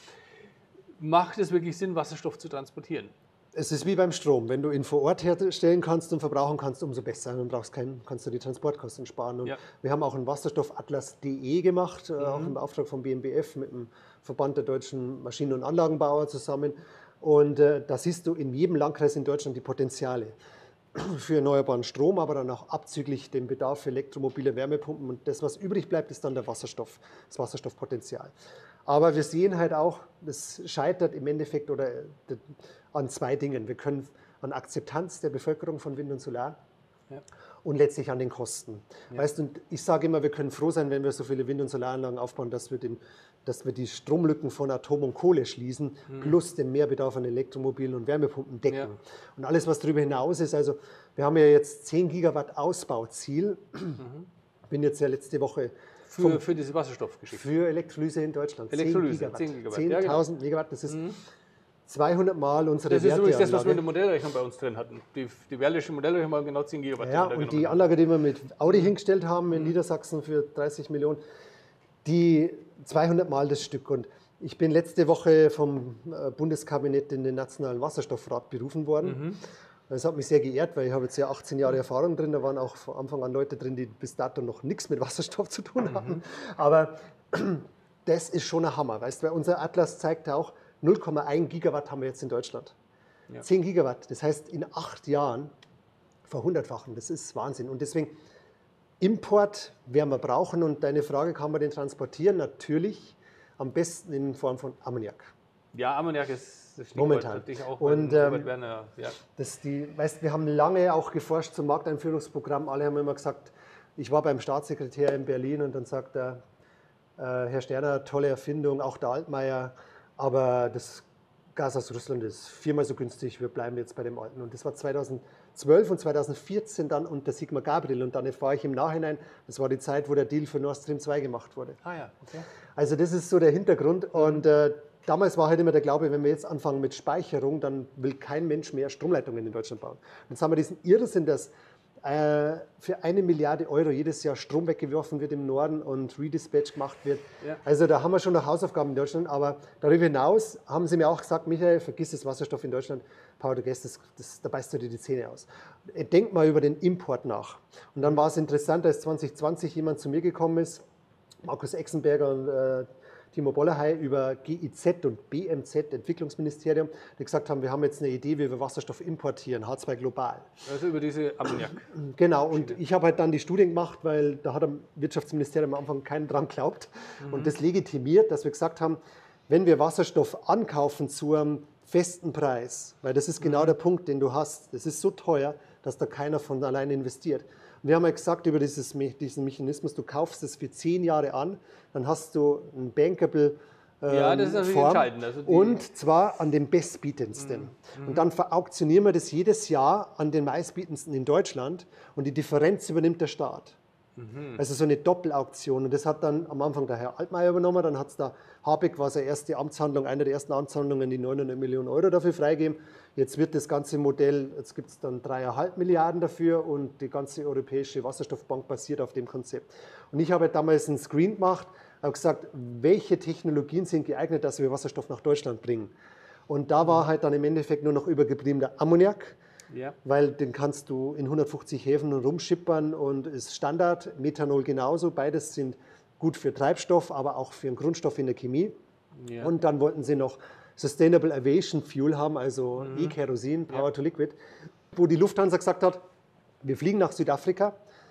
Macht es wirklich Sinn, Wasserstoff zu transportieren? Es ist wie beim Strom. Wenn du ihn vor Ort herstellen kannst und verbrauchen kannst, umso besser. Dann brauchst keinen, kannst du die Transportkosten sparen. Und ja. wir haben auch einen Wasserstoffatlas punkt de gemacht, mhm. auch im Auftrag vom B M B F mit dem Verband der deutschen Maschinen- und Anlagenbauer zusammen. Und äh, da siehst du in jedem Landkreis in Deutschland die Potenziale für erneuerbaren Strom, aber dann auch abzüglich dem Bedarf für elektromobile Wärmepumpen. Und das, was übrig bleibt, ist dann der Wasserstoff, das Wasserstoffpotenzial. Aber wir sehen halt auch, das scheitert im Endeffekt oder an zwei Dingen. Wir können an Akzeptanz der Bevölkerung von Wind und Solar ja. und letztlich an den Kosten. Ja. Weißt du, ich sage immer, wir können froh sein, wenn wir so viele Wind- und Solaranlagen aufbauen, dass wir, den, dass wir die Stromlücken von Atom und Kohle schließen, mhm. plus den Mehrbedarf an Elektromobilen und Wärmepumpen decken. Ja. Und alles, was darüber hinaus ist, also wir haben ja jetzt zehn Gigawatt Ausbauziel. Mhm. Bin jetzt ja letzte Woche Für, für diese Wasserstoffgeschichte? Für Elektrolyse in Deutschland. Elektrolyse, zehn Gigawatt. zehn Gigawatt. zehntausend ja, genau. Megawatt, das ist mhm. zweihundert Mal unsere Das ist übrigens das, was wir in der Modellrechnung bei uns drin hatten. Die, die Werlische Modellrechnung haben genau zehn Gigawatt. Ja, und die Anlage, die wir mit Audi mhm. hingestellt haben in mhm. Niedersachsen für dreißig Millionen, die zweihundert Mal das Stück. Und ich bin letzte Woche vom Bundeskabinett in den Nationalen Wasserstoffrat berufen worden. Mhm. Das hat mich sehr geehrt, weil ich habe jetzt ja achtzehn Jahre Erfahrung drin. Da waren auch von Anfang an Leute drin, die bis dato noch nichts mit Wasserstoff zu tun hatten. Mhm. Aber das ist schon ein Hammer, weißt du, weil unser Atlas zeigt auch, null Komma eins Gigawatt haben wir jetzt in Deutschland. Ja. zehn Gigawatt, das heißt in acht Jahren verhundertfachen, das ist Wahnsinn. Und deswegen Import werden wir brauchen. Und deine Frage, kann man den transportieren? Natürlich. am besten in Form von Ammoniak. Ja, Ammoniak ist das Momentan. Natürlich auch und Robert ähm, Werner. Ja. das die, weißt, wir haben lange auch geforscht zum Markteinführungsprogramm. Alle haben immer gesagt, ich war beim Staatssekretär in Berlin und dann sagt er, äh, Herr Sterner, tolle Erfindung, auch der Altmaier, aber das Gas aus Russland ist viermal so günstig, wir bleiben jetzt bei dem Alten. Und das war zweitausendzwölf und zweitausendvierzehn dann unter Sigmar Gabriel. Und dann erfahre ich im Nachhinein, das war die Zeit, wo der Deal für Nord Stream zwei gemacht wurde. Ah ja, okay. Also das ist so der Hintergrund. Und äh, damals war halt immer der Glaube, wenn wir jetzt anfangen mit Speicherung, dann will kein Mensch mehr Stromleitungen in Deutschland bauen. Und jetzt haben wir diesen Irrsinn, dass äh, für eine Milliarde Euro jedes Jahr Strom weggeworfen wird im Norden und Redispatch gemacht wird. Ja. Also da haben wir schon noch Hausaufgaben in Deutschland. Aber darüber hinaus haben sie mir auch gesagt, Michael, vergiss das Wasserstoff in Deutschland, Power to Gas, das, das, da beißt du dir die Zähne aus. Denk mal über den Import nach. Und dann war es interessant, als zwanzig zwanzig jemand zu mir gekommen ist, Markus Exenberger und äh, Timo Bollerhey über G I Z und B M Z, Entwicklungsministerium, die gesagt haben, wir haben jetzt eine Idee, wie wir Wasserstoff importieren, H zwei global. Also über diese Ammoniak. Genau, und ich habe halt dann die Studien gemacht, weil da hat am Wirtschaftsministerium am Anfang keinen dran geglaubt mhm. und das legitimiert, dass wir gesagt haben, wenn wir Wasserstoff ankaufen zu einem festen Preis, weil das ist genau mhm. der Punkt, den du hast, das ist so teuer, dass da keiner von alleine investiert. Und wir haben ja gesagt über dieses, diesen Mechanismus, du kaufst es für zehn Jahre an, dann hast du ein bankable ähm, ja, das ist natürlich Form, entscheidend. Also und zwar an den Bestbietendsten. Mhm. Und dann verauktionieren wir das jedes Jahr an den meistbietendsten in Deutschland und die Differenz übernimmt der Staat. Mhm. Also so eine Doppelauktion. Und das hat dann am Anfang der Herr Altmaier übernommen, dann hat es der Habeck, war seine erste Amtshandlung, eine der ersten Amtshandlungen, die neunhundert Millionen Euro dafür freigeben. Jetzt wird das ganze Modell, jetzt gibt es dann dreieinhalb Milliarden dafür und die ganze europäische Wasserstoffbank basiert auf dem Konzept. Und ich habe damals einen Screen gemacht, habe gesagt, welche Technologien sind geeignet, dass wir Wasserstoff nach Deutschland bringen. Und da war halt dann im Endeffekt nur noch übergeblieben der Ammoniak. Ja. Weil den kannst du in hundertfünfzig Häfen rumschippern und ist Standard. Methanol genauso. Beides sind gut für Treibstoff, aber auch für einen Grundstoff in der Chemie. Ja. Und dann wollten sie noch Sustainable Aviation Fuel haben, also mhm. E-Kerosin, Power ja. to Liquid, wo die Lufthansa gesagt hat, wir fliegen nach Südafrika,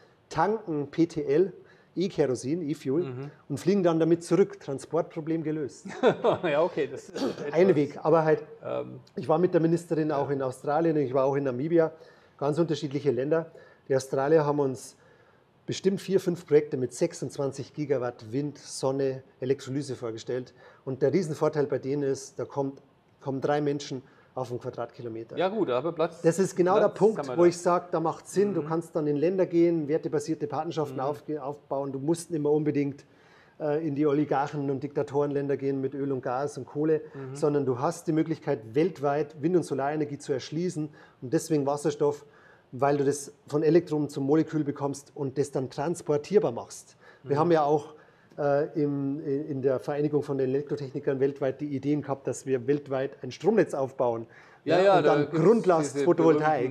tanken P T L, E-Kerosin, E-Fuel mhm. und fliegen dann damit zurück. Transportproblem gelöst. Ja, okay. Das ist ein Weg, aber halt, ähm, ich war mit der Ministerin auch in Australien, ich war auch in Namibia, ganz unterschiedliche Länder. Die Australier haben uns bestimmt vier, fünf Projekte mit sechsundzwanzig Gigawatt Wind, Sonne, Elektrolyse vorgestellt. Und der Riesenvorteil bei denen ist, da kommt, kommen drei Menschen auf einen Quadratkilometer. Ja gut, aber Platz. Das ist genau Platz der Punkt, wo da. ich sage, da macht Sinn, mhm. du kannst dann in Länder gehen, wertebasierte Partnerschaften mhm. auf, aufbauen. Du musst nicht mehr unbedingt äh, in die Oligarchen- und Diktatorenländer gehen mit Öl und Gas und Kohle, mhm. sondern du hast die Möglichkeit, weltweit Wind- und Solarenergie zu erschließen und deswegen Wasserstoff, weil du das von Elektron zum Molekül bekommst und das dann transportierbar machst. Mhm. Wir haben ja auch äh, im, in der Vereinigung von den Elektrotechnikern weltweit die Ideen gehabt, dass wir weltweit ein Stromnetz aufbauen. Ja, ja, ja, und dann da Grundlast Photovoltaik.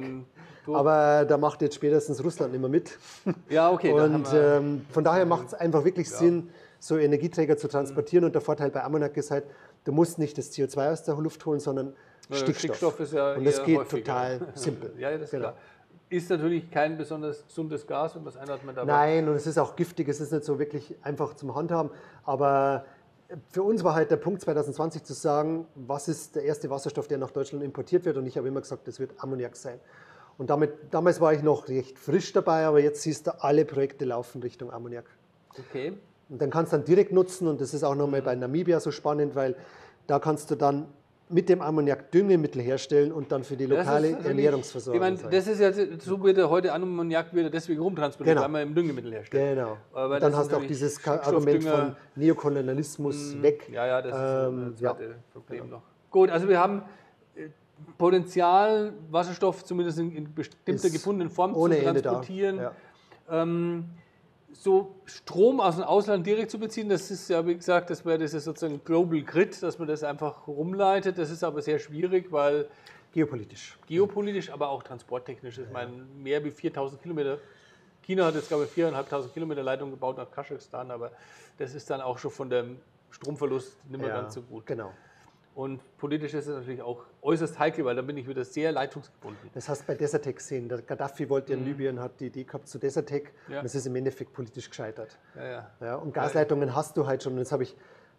Aber da macht jetzt spätestens Russland nicht mehr mit. Ja, okay. Und ähm, von daher macht es einfach wirklich ja. Sinn, so Energieträger zu transportieren. Mhm. Und der Vorteil bei Ammoniak ist halt, du musst nicht das C O zwei aus der Luft holen, sondern ja, Stickstoff. Stickstoff ist ja und das geht häufiger. total simpel. Ja, das ist genau. klar. Ist natürlich kein besonders gesundes Gas und das eine hat man dabei. Nein, und es ist auch giftig, es ist nicht so wirklich einfach zum Handhaben. Aber für uns war halt der Punkt zwanzig zwanzig zu sagen, was ist der erste Wasserstoff, der nach Deutschland importiert wird? Und ich habe immer gesagt, das wird Ammoniak sein. Und damit, damals war ich noch recht frisch dabei, aber jetzt siehst du, alle Projekte laufen Richtung Ammoniak. Okay. Und dann kannst du dann direkt nutzen und das ist auch nochmal bei Namibia so spannend, weil da kannst du dann mit dem Ammoniak Düngemittel herstellen und dann für die lokale Ernährungsversorgung. Ich meine, das ist ja, so wird er heute Ammoniak wieder deswegen rumtransportiert, genau. weil man im Düngemittel herstellt. Genau. Aber dann hast du auch dieses Argument von Neokolonialismus mh, weg. Ja, ja, das ähm, ist das zweite ja. Problem genau. noch. Gut, also wir haben Potenzial, Wasserstoff zumindest in, in bestimmter gebundenen Form zu transportieren. Ja. Ähm, so Strom aus dem Ausland direkt zu beziehen, das ist ja, wie gesagt, das wäre das ist sozusagen Global Grid, dass man das einfach rumleitet. Das ist aber sehr schwierig, weil geopolitisch. Geopolitisch, aber auch transporttechnisch. Ich meine, mehr wie viertausend Kilometer. China hat jetzt, glaube ich, viertausendfünfhundert Kilometer Leitung gebaut nach Kasachstan, aber das ist dann auch schon von dem Stromverlust nicht mehr ja, ganz so gut. Genau. Und politisch ist es natürlich auch äußerst heikel, weil da bin ich wieder sehr leitungsgebunden. Das hast du bei Desertec gesehen. Der Gaddafi wollte ja in mhm. Libyen, hat die Idee gehabt zu Desertec ja. und es ist im Endeffekt politisch gescheitert. Ja, ja. Ja, und Gasleitungen ja. hast du halt schon. Und jetzt habe ich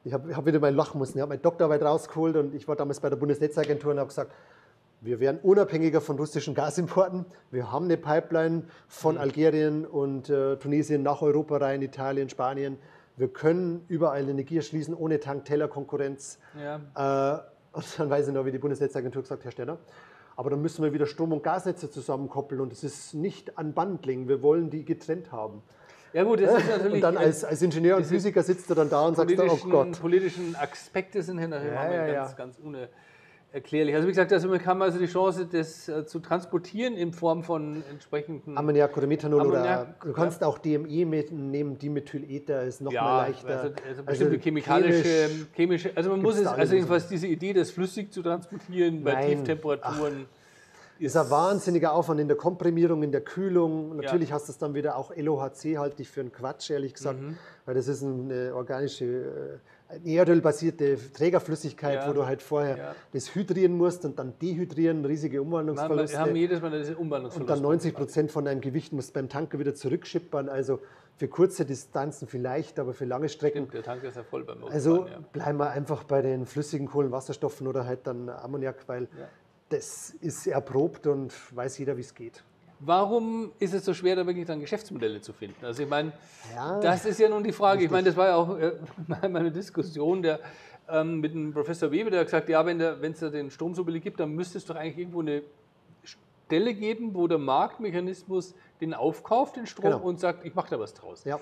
ich habe hab wieder mal lachen müssen. Ich habe meine Doktorarbeit rausgeholt und ich war damals bei der Bundesnetzagentur und habe gesagt, wir werden unabhängiger von russischen Gasimporten. Wir haben eine Pipeline von Algerien und äh, Tunesien nach Europa rein, Italien, Spanien. Wir können überall Energie erschließen ohne Tank-Teller-Konkurrenz. Ja. Äh, und dann weiß ich noch, wie die Bundesnetzagentur gesagt hat, Herr Sterner, aber dann müssen wir wieder Strom- und Gasnetze zusammenkoppeln und es ist nicht Unbundling. Wir wollen die getrennt haben. Ja gut, das ist natürlich... Und dann als, als Ingenieur und Physiker sitzt du dann da und sagst, oh Gott. Die politischen Aspekte sind hinterher ja, ja, ganz, ja. ganz unerklärlich. Also wie gesagt, also man kann also die Chance, das äh, zu transportieren in Form von entsprechenden... Ammoniak oder Methanol Ammoniak, oder du kannst ja. auch D M E nehmen, Dimethylether ist noch ja, mal leichter. Also, also bestimmte also chemikalische, chemische, also man muss es, also jedenfalls diese Idee, das flüssig zu transportieren bei Nein. Tieftemperaturen... Ach. Ist ein wahnsinniger Aufwand in der Komprimierung, in der Kühlung. Natürlich ja. hast du es dann wieder auch L O H C-haltig für einen Quatsch, ehrlich gesagt. Mhm. Weil das ist eine organische, eine erdölbasierte Trägerflüssigkeit, ja. wo du halt vorher ja. das hydrieren musst und dann dehydrieren, riesige Umwandlungsverluste. Wir haben jedes Mal diese Umwandlungsverluste. Und dann neunzig Prozent von deinem Gewicht musst du beim Tanker wieder zurückschippern. Also für kurze Distanzen vielleicht, aber für lange Strecken. Stimmt, der Tanker ist ja voll beim Autofahren, Also ja. bleiben wir einfach bei den flüssigen Kohlenwasserstoffen oder halt dann Ammoniak, weil... Ja. Das ist erprobt und weiß jeder, wie es geht. Warum ist es so schwer, da wirklich dann Geschäftsmodelle zu finden? Also ich meine, ja, das ist ja nun die Frage. Richtig. Ich meine, das war ja auch äh, meine Diskussion der, ähm, mit dem Professor Weber, der hat gesagt, ja, wenn es da den Strom so billig gibt, dann müsste es doch eigentlich irgendwo eine Stelle geben, wo der Marktmechanismus den aufkauft, den Strom, genau. und sagt, ich mache da was draus. Ja.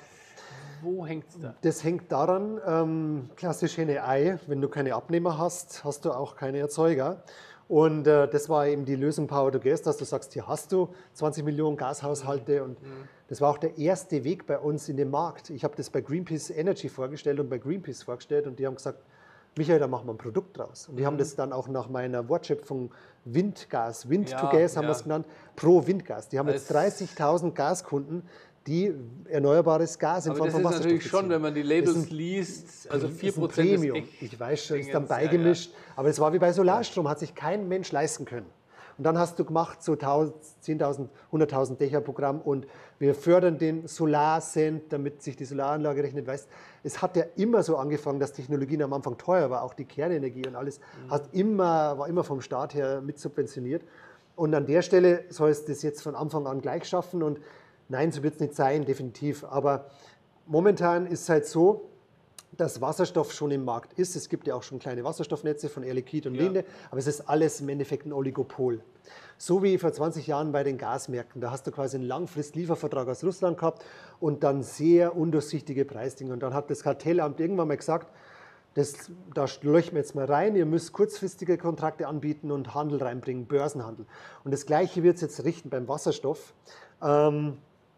Wo hängt es da? Das hängt daran, ähm, klassisch Henne-Ei, wenn du keine Abnehmer hast, hast du auch keine Erzeuger. Und äh, das war eben die Lösung Power to Gas, dass du sagst, hier hast du zwanzig Millionen Gashaushalte. Und mhm. das war auch der erste Weg bei uns in den Markt. Ich habe das bei Greenpeace Energy vorgestellt und bei Greenpeace vorgestellt und die haben gesagt, Michael, da machen wir ein Produkt draus. Und die mhm. haben das dann auch nach meiner Wortschöpfung Windgas, Wind ja, to Gas haben ja. wir es genannt, pro Windgas. Die haben Als jetzt dreißigtausend Gaskunden, die erneuerbares Gas in Form von Wasserstoff beziehen. Das ist natürlich schon, wenn man die Labels ein, liest, also vier Prozent ist Premium. Ist ich weiß schon, ist dann beigemischt. Ja, ja. Aber es war wie bei Solarstrom, hat sich kein Mensch leisten können. Und dann hast du gemacht so zehntausend, hunderttausend Dächer-Programm und wir fördern den Solarcent, damit sich die Solaranlage rechnet. Weißt, es hat ja immer so angefangen, dass Technologien am Anfang teuer war, auch die Kernenergie und alles mhm. hat immer, war immer vom Staat her mit subventioniert. Und an der Stelle soll es das jetzt von Anfang an gleich schaffen und nein, so wird es nicht sein, definitiv. Aber momentan ist es halt so, dass Wasserstoff schon im Markt ist. Es gibt ja auch schon kleine Wasserstoffnetze von Air Liquide und ja. Linde, aber es ist alles im Endeffekt ein Oligopol. So wie vor zwanzig Jahren bei den Gasmärkten. Da hast du quasi einen Langfrist-Liefervertrag aus Russland gehabt und dann sehr undurchsichtige Preisdinge. Und dann hat das Kartellamt irgendwann mal gesagt, das, da leuchten wir jetzt mal rein, ihr müsst kurzfristige Kontrakte anbieten und Handel reinbringen, Börsenhandel. Und das Gleiche wird es jetzt richten beim Wasserstoff. Ähm,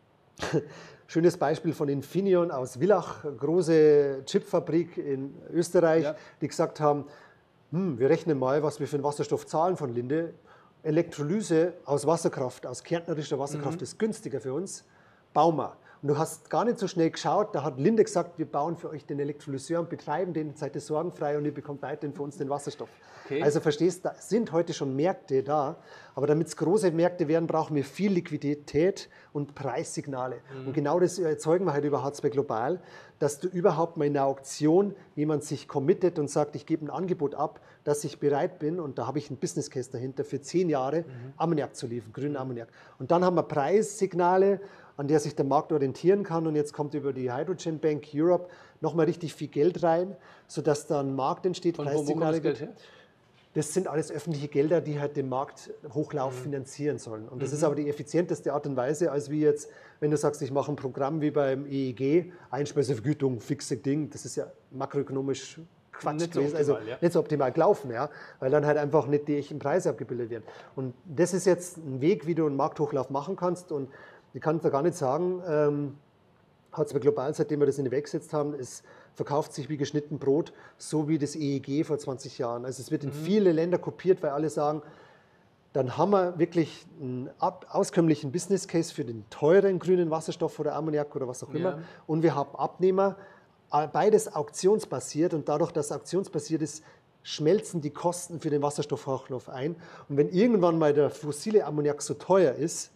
Schönes Beispiel von Infineon aus Villach, große Chipfabrik in Österreich, ja. die gesagt haben, hm, wir rechnen mal, was wir für den Wasserstoff zahlen von Linde. Elektrolyse aus Wasserkraft, aus kärntnerischer Wasserkraft mhm. ist günstiger für uns, bauen wir. Und du hast gar nicht so schnell geschaut, da hat Linde gesagt, wir bauen für euch den Elektrolyseur und betreiben den, seid ihr sorgenfrei und ihr bekommt weiterhin für uns den Wasserstoff. Okay. Also verstehst, da sind heute schon Märkte da, aber damit es große Märkte werden, brauchen wir viel Liquidität und Preissignale. Mhm. Und genau das erzeugen wir halt über H zwei Global, dass du überhaupt mal in einer Auktion jemand sich committet und sagt, ich gebe ein Angebot ab, dass ich bereit bin, und da habe ich einen Business Case dahinter, für zehn Jahre mhm. Ammoniak zu liefern, grünen Ammoniak. Und dann haben wir Preissignale, an der sich der Markt orientieren kann. Und jetzt kommt über die Hydrogen Bank Europe nochmal richtig viel Geld rein, sodass da ein Markt entsteht. Und wo kommt das Geld her? Das sind alles öffentliche Gelder, die halt den Markthochlauf mhm. finanzieren sollen. Und das mhm. ist aber die effizienteste Art und Weise, als wie jetzt, wenn du sagst, ich mache ein Programm wie beim E E G, Einspeisevergütung, fixe Ding, das ist ja makroökonomisch Quatsch nicht gewesen, so also optimal, ja. nicht so optimal gelaufen, ja, weil dann halt einfach nicht die echten Preise abgebildet werden. Und das ist jetzt ein Weg, wie du einen Markthochlauf machen kannst. Und ich kann da gar nicht sagen, ähm, H zwei Global, seitdem wir das in die Weg gesetzt haben, es verkauft sich wie geschnitten Brot, so wie das E E G vor zwanzig Jahren. Also es wird in mhm. viele Länder kopiert, weil alle sagen, dann haben wir wirklich einen auskömmlichen Business Case für den teuren grünen Wasserstoff oder Ammoniak oder was auch immer. Ja. Und wir haben Abnehmer, beides auktionsbasiert, und dadurch, dass es auktionsbasiert ist, schmelzen die Kosten für den Wasserstoffhochlauf ein. Und wenn irgendwann mal der fossile Ammoniak so teuer ist,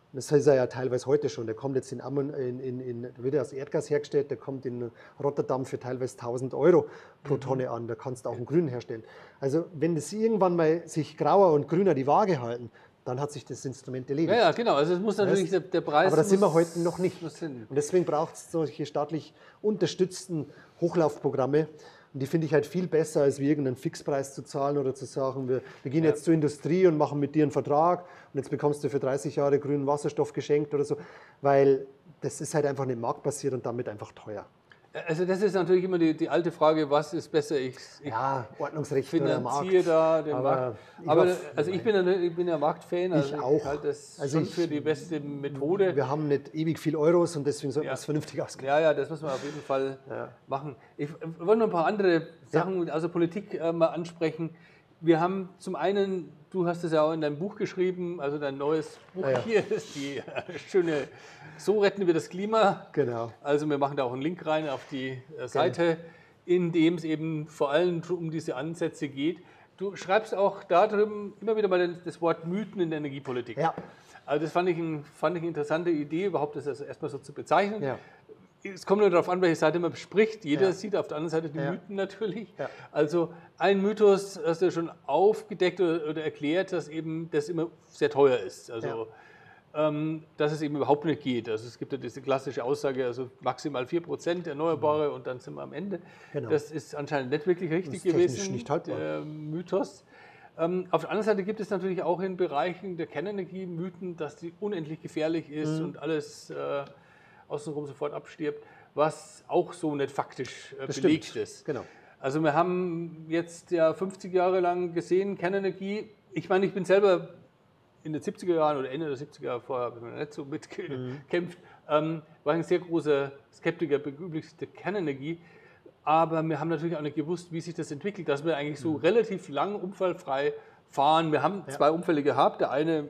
Das ist er ja teilweise heute schon. Der kommt jetzt in, Ammon, in, in, in wird aus Erdgas hergestellt, der kommt in Rotterdam für teilweise tausend Euro pro mhm. Tonne an. Da kannst du auch einen grünen herstellen. Also wenn das irgendwann mal sich grauer und grüner die Waage halten, dann hat sich das Instrument erledigt. Ja, ja, genau. Also es muss natürlich der, der Preis. Aber da sind wir heute noch nicht. Und deswegen braucht es solche staatlich unterstützten Hochlaufprogramme. Und die finde ich halt viel besser, als wie irgendeinen Fixpreis zu zahlen oder zu sagen, wir, wir gehen ja. jetzt zur Industrie und machen mit dir einen Vertrag und jetzt bekommst du für dreißig Jahre grünen Wasserstoff geschenkt oder so, weil das ist halt einfach nicht marktbasiert und damit einfach teuer. Also das ist natürlich immer die, die alte Frage, was ist besser? Ich, ich ja, Ordnungsrecht finanziere da den aber Markt. Aber ich also ich bin ja, ich bin ja Marktfan, also ich auch. Ich halte das also schon ich, für die beste Methode. Wir haben nicht ewig viel Euros und deswegen sollten ja. wir es vernünftig ausgeben. Ja, ja, das muss man auf jeden Fall ja. machen. Ich wollte noch ein paar andere Sachen ja. aus der Politik äh, mal ansprechen. Wir haben zum einen, du hast es ja auch in deinem Buch geschrieben, also dein neues Buch ja, ja. hier ist die äh, schöne So retten wir das Klima. Genau. Also wir machen da auch einen Link rein auf die äh, Seite, genau. in dem es eben vor allem um diese Ansätze geht. Du schreibst auch da drüben immer wieder mal das Wort Mythen in der Energiepolitik. Ja. Also das fand ich, ein, fand ich eine interessante Idee, überhaupt das also erstmal so zu bezeichnen. Ja. Es kommt nur darauf an, welche Seite man bespricht. Jeder ja. sieht auf der anderen Seite die ja. Mythen natürlich. Ja. Also ein Mythos hast du schon aufgedeckt oder, oder erklärt, dass eben das immer sehr teuer ist. Also ja. ähm, dass es eben überhaupt nicht geht. Also es gibt ja diese klassische Aussage, also maximal vier Prozent Erneuerbare mhm. und dann sind wir am Ende. Genau. Das ist anscheinend nicht wirklich richtig das ist gewesen, nicht haltbar. Der Mythos. Ähm, auf der anderen Seite gibt es natürlich auch in Bereichen der Kernenergie Mythen, dass die unendlich gefährlich ist mhm. und alles äh, außenrum sofort abstirbt, was auch so nicht faktisch äh, belegt stimmt. ist. Genau. Also wir haben jetzt ja fünfzig Jahre lang gesehen, Kernenergie, ich meine, ich bin selber in den siebziger Jahren oder Ende der siebziger Jahre, vorher habe ich noch nicht so mitgekämpft, mhm. ähm, war ein sehr großer Skeptiker bezüglich der Kernenergie, aber wir haben natürlich auch nicht gewusst, wie sich das entwickelt, dass wir eigentlich so mhm. relativ lang unfallfrei fahren. Wir haben ja. zwei Unfälle gehabt, der eine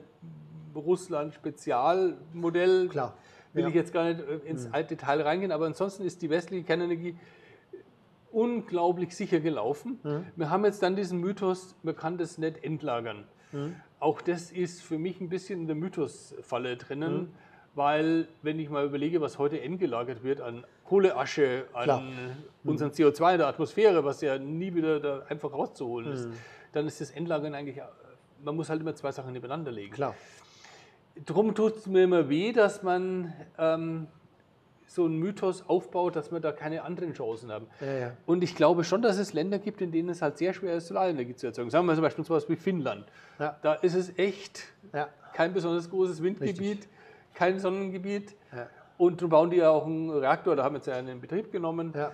Russland-Spezialmodell, klar. will ja. ich jetzt gar nicht ins mhm. Detail reingehen, aber ansonsten ist die westliche Kernenergie unglaublich sicher gelaufen. Mhm. Wir haben jetzt dann diesen Mythos, man kann das nicht entlagern. Mhm. Auch das ist für mich ein bisschen in der Mythosfalle drinnen, mhm. weil wenn ich mal überlege, was heute entgelagert wird an Kohleasche, an Klar. unseren C O zwei in der Atmosphäre, was ja nie wieder da einfach rauszuholen mhm. ist, dann ist das Entlagern eigentlich, man muss halt immer zwei Sachen nebeneinander legen. Klar. Drum tut es mir immer weh, dass man ähm, so einen Mythos aufbaut, dass wir da keine anderen Chancen haben. Ja, ja. Und ich glaube schon, dass es Länder gibt, in denen es halt sehr schwer ist, Solarenergie zu erzeugen. Sagen wir zum Beispiel sowas wie Finnland. Ja. Da ist es echt ja. kein besonders großes Windgebiet, Richtig. kein Sonnengebiet. Ja. Und darum bauen die ja auch einen Reaktor, da haben wir jetzt ja einen in Betrieb genommen. Ja.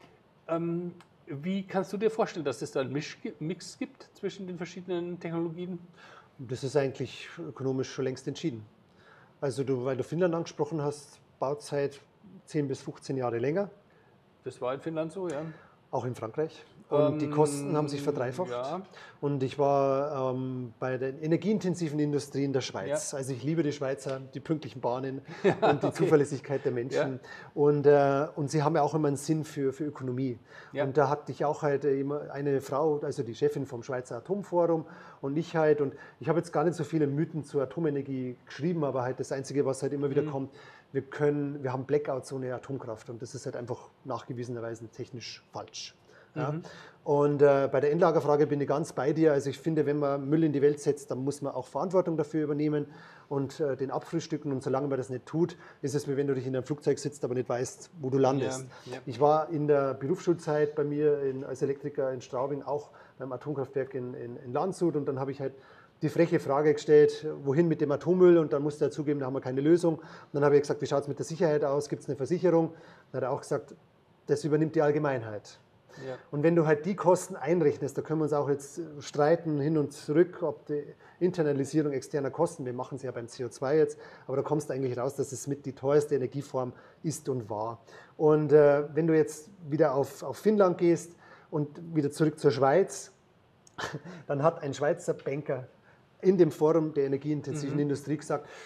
Ähm, wie kannst du dir vorstellen, dass es da einen Mix gibt zwischen den verschiedenen Technologien? Das ist eigentlich ökonomisch schon längst entschieden. Also du, weil du Finnland angesprochen hast, Bauzeit zehn bis fünfzehn Jahre länger. Das war in Finnland so, ja. Auch in Frankreich. Und ähm, die Kosten haben sich verdreifacht. Ja. Und ich war ähm, bei der energieintensiven Industrie in der Schweiz. Ja. Also ich liebe die Schweizer, die pünktlichen Bahnen ja, und die okay. Zuverlässigkeit der Menschen. Ja. Und, äh, und sie haben ja auch immer einen Sinn für, für Ökonomie. Ja. Und da hatte ich auch halt immer eine Frau, also die Chefin vom Schweizer Atomforum und ich halt. Und ich habe jetzt gar nicht so viele Mythen zur Atomenergie geschrieben, aber halt das Einzige, was halt immer wieder mhm. kommt, wir können, wir haben Blackouts ohne Atomkraft und das ist halt einfach nachgewiesenerweise technisch falsch. Ja. Mhm. Und äh, bei der Endlagerfrage bin ich ganz bei dir. Also ich finde, wenn man Müll in die Welt setzt, dann muss man auch Verantwortung dafür übernehmen und äh, den abfrühstücken. Und solange man das nicht tut, ist es wie wenn du dich in einem Flugzeug sitzt, aber nicht weißt, wo du landest. Ja, ja. Ich war in der Berufsschulzeit bei mir in, als Elektriker in Straubing, auch beim Atomkraftwerk in, in, in Landshut. Und dann habe ich halt die freche Frage gestellt, wohin mit dem Atommüll? Und dann musste er zugeben, da haben wir keine Lösung. Und dann habe ich gesagt, wie schaut es mit der Sicherheit aus? Gibt es eine Versicherung? Dann hat er auch gesagt, das übernimmt die Allgemeinheit. Ja. Und wenn du halt die Kosten einrechnest, da können wir uns auch jetzt streiten hin und zurück, ob die Internalisierung externer Kosten, wir machen es ja beim C O zwei jetzt, aber da kommst du eigentlich raus, dass es mit die teuerste Energieform ist und war. Und äh, wenn du jetzt wieder auf, auf Finnland gehst und wieder zurück zur Schweiz, dann hat ein Schweizer Banker in dem Forum der energieintensiven mhm. Industrie gesagt,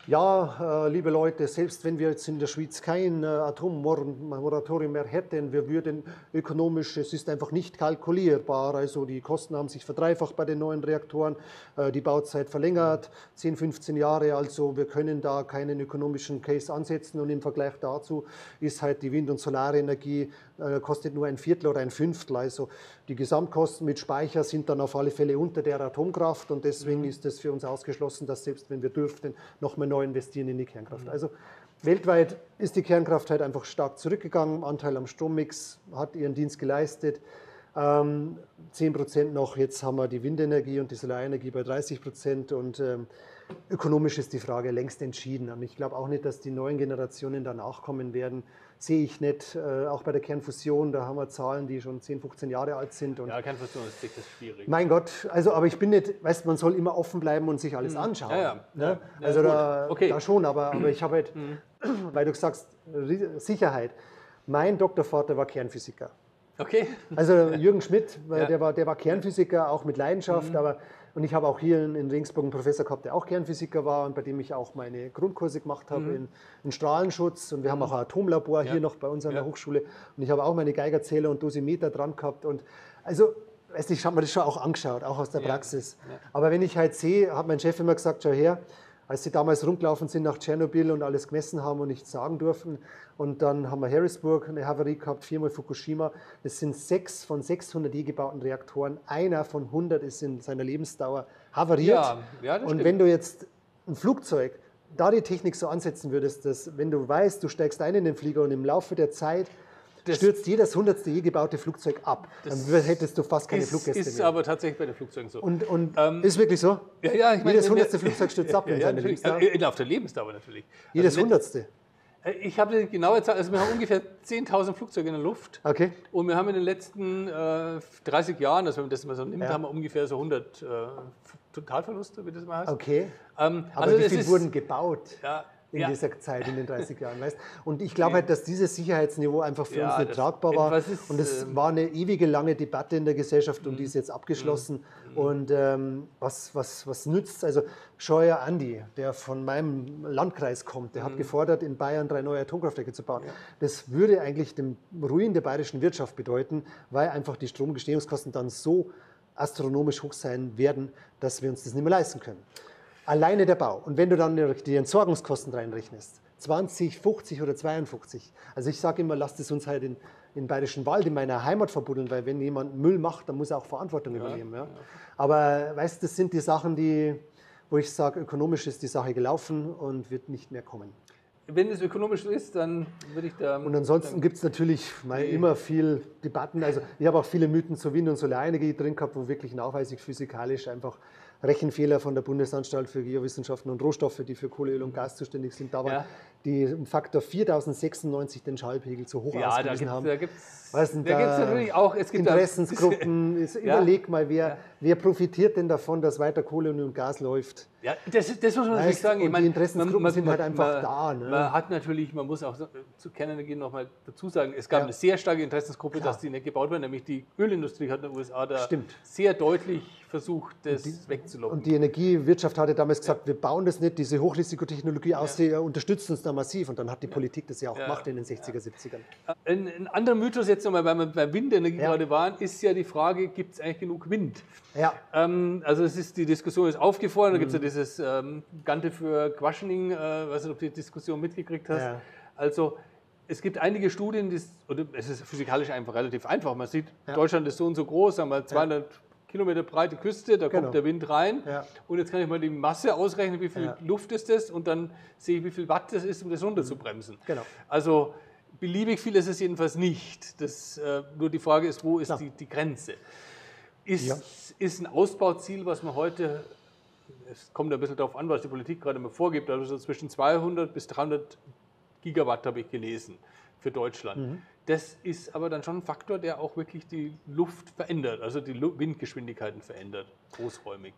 Ja, äh, liebe Leute, selbst wenn wir jetzt in der Schweiz kein äh, Atommoratorium mehr hätten, wir würden ökonomisch, es ist einfach nicht kalkulierbar. Also die Kosten haben sich verdreifacht bei den neuen Reaktoren, äh, die Bauzeit verlängert, zehn, fünfzehn Jahre. Also wir können da keinen ökonomischen Case ansetzen und im Vergleich dazu ist halt die Wind- und Solarenergie äh, kostet nur ein Viertel oder ein Fünftel. Also die Gesamtkosten mit Speicher sind dann auf alle Fälle unter der Atomkraft und deswegen mhm. ist es für uns ausgeschlossen, dass selbst wenn wir dürften, noch mal neu investieren in die Kernkraft. Also weltweit ist die Kernkraft halt einfach stark zurückgegangen. Anteil am Strommix hat ihren Dienst geleistet. Ähm, zehn Prozent noch, jetzt haben wir die Windenergie und die Solarenergie bei dreißig Prozent und ähm, ökonomisch ist die Frage längst entschieden. Und ich glaube auch nicht, dass die neuen Generationen danach kommen werden. Sehe ich nicht. Äh, auch bei der Kernfusion, da haben wir Zahlen, die schon zehn, fünfzehn Jahre alt sind. Und ja, Kernfusion ist sicher schwierig. Mein Gott, also aber ich bin nicht, weißt man soll immer offen bleiben und sich alles anschauen. Ja, ja. Ne? Ja, also ja, da, okay. da schon, aber, aber ich habe halt, weil du sagst, Sicherheit. Mein Doktorvater war Kernphysiker. Okay. Also Jürgen Schmidt, Ja. der, war, der war Kernphysiker, auch mit Leidenschaft, mhm. aber und ich habe auch hier in, in Regensburg einen Professor gehabt, der auch Kernphysiker war und bei dem ich auch meine Grundkurse gemacht habe mhm. in, in Strahlenschutz und wir mhm. haben auch ein Atomlabor ja. hier noch bei uns an ja. der Hochschule und ich habe auch meine Geigerzähler und Dosimeter dran gehabt und also, weißt du, ich habe mir das schon auch angeschaut, auch aus der ja. Praxis. Ja. Aber wenn ich halt sehe, hat mein Chef immer gesagt, schau her, als sie damals rumgelaufen sind nach Tschernobyl und alles gemessen haben und nichts sagen durften. Und dann haben wir Harrisburg eine Havarie gehabt, viermal Fukushima. Das sind sechs von sechshundert je gebauten Reaktoren. Einer von hundert ist in seiner Lebensdauer havariert. Ja, ja, das und stimmt. wenn du jetzt ein Flugzeug, da die Technik so ansetzen würdest, dass wenn du weißt, du steigst ein in den Flieger und im Laufe der Zeit das stürzt jedes hundertste je gebaute Flugzeug ab, dann hättest du fast keine ist, Fluggäste ist mehr. aber tatsächlich bei den Flugzeugen so. Und, und ähm, ist wirklich so? Ja, ja, ich meine, jedes hundertste Flugzeug stürzt ab ja, in ja, seiner Lebensdauer? Äh, auf der Lebensdauer natürlich. Jedes also hundertste? Ich habe die genaue Zahl, also wir haben ungefähr zehntausend Flugzeuge in der Luft. Okay. Und wir haben in den letzten äh, dreißig Jahren, also wenn man das mal so nimmt, ja. haben wir ungefähr so hundert äh, Totalverluste, wie das mal heißt. Okay. Ähm, Aber also wie viel ist, wurden gebaut? Ja, in ja. dieser Zeit, in den dreißig Jahren. Weißt? Und ich glaube halt, dass dieses Sicherheitsniveau einfach für ja, uns nicht tragbar war. Ist, und es ähm, war eine ewige lange Debatte in der Gesellschaft und die ist jetzt abgeschlossen. Mhm. Und ähm, was, was, was nützt Also Scheuer Andi, der von meinem Landkreis kommt, der mhm. hat gefordert, in Bayern drei neue Atomkraftwerke zu bauen. Ja. Das würde eigentlich dem Ruin der bayerischen Wirtschaft bedeuten, weil einfach die Stromgestehungskosten dann so astronomisch hoch sein werden, dass wir uns das nicht mehr leisten können. Alleine der Bau. Und wenn du dann die Entsorgungskosten reinrechnest, zwanzig, fünfzig oder zweiundfünfzig. Also ich sage immer, lasst es uns halt in, in Bayerischen Wald, in meiner Heimat verbuddeln, weil wenn jemand Müll macht, dann muss er auch Verantwortung ja, übernehmen. Ja. Ja. Aber weißt du, das sind die Sachen, die, wo ich sage, ökonomisch ist die Sache gelaufen und wird nicht mehr kommen. Wenn es ökonomisch so ist, dann würde ich da... Und ansonsten gibt es natürlich mal nee. immer viel Debatten. Also ich habe auch viele Mythen zur Wind- und Solarenergie drin gehabt, wo wirklich nachweislich physikalisch einfach Rechenfehler von der Bundesanstalt für Geowissenschaften und Rohstoffe, die für Kohle, Öl und Gas zuständig sind, da waren, ja. die um Faktor viertausendsechsundneunzig den Schallpegel zu hoch ja, ausgewiesen da haben. Da gibt es da natürlich auch es gibt Interessensgruppen. Da, ja. Überleg mal, wer, ja. wer profitiert denn davon, dass weiter Kohle und Gas läuft? Ja, das, das muss man natürlich sagen. Und ich meine, die Interessensgruppen man, man, sind halt einfach man, da. Ne? Man hat natürlich, man muss auch zu Kernenergie noch mal dazu sagen, es gab ja. eine sehr starke Interessensgruppe, Klar. dass die nicht gebaut werden, nämlich die Ölindustrie hat in den U S A da Stimmt. sehr deutlich versucht, das die, wegzulocken. Und die Energiewirtschaft hatte damals gesagt, ja. wir bauen das nicht, diese Hochrisikotechnologie aus, ja. die unterstützt uns da massiv. Und dann hat die ja. Politik das ja auch ja. gemacht in den sechziger, siebzigern. Ein, ein anderer Mythos jetzt nochmal, weil wir bei Windenergie ja. gerade waren, ist ja die Frage, gibt es eigentlich genug Wind? Ja. Ähm, also es ist, die Diskussion ist aufgefroren, da gibt es ja dieses ähm, Gante für Quaschening, äh, weiß nicht, ob du die Diskussion mitgekriegt hast. Ja. Also es gibt einige Studien, die, oder es ist physikalisch einfach relativ einfach. Man sieht, ja. Deutschland ist so und so groß, haben wir zweihundert ja. Kilometer breite Küste, da genau. kommt der Wind rein. Ja. Und jetzt kann ich mal die Masse ausrechnen, wie viel ja. Luft ist das, und dann sehe ich, wie viel Watt das ist, um das runterzubremsen. Genau. Also beliebig viel ist es jedenfalls nicht. Das, äh, nur die Frage ist, wo ist die, die Grenze? Ist, ja. ist ein Ausbauziel, was man heute, es kommt ein bisschen darauf an, was die Politik gerade mal vorgibt, also so zwischen zweihundert bis dreihundert Gigawatt habe ich gelesen für Deutschland. Mhm. Das ist aber dann schon ein Faktor, der auch wirklich die Luft verändert, also die Windgeschwindigkeiten verändert, großräumig.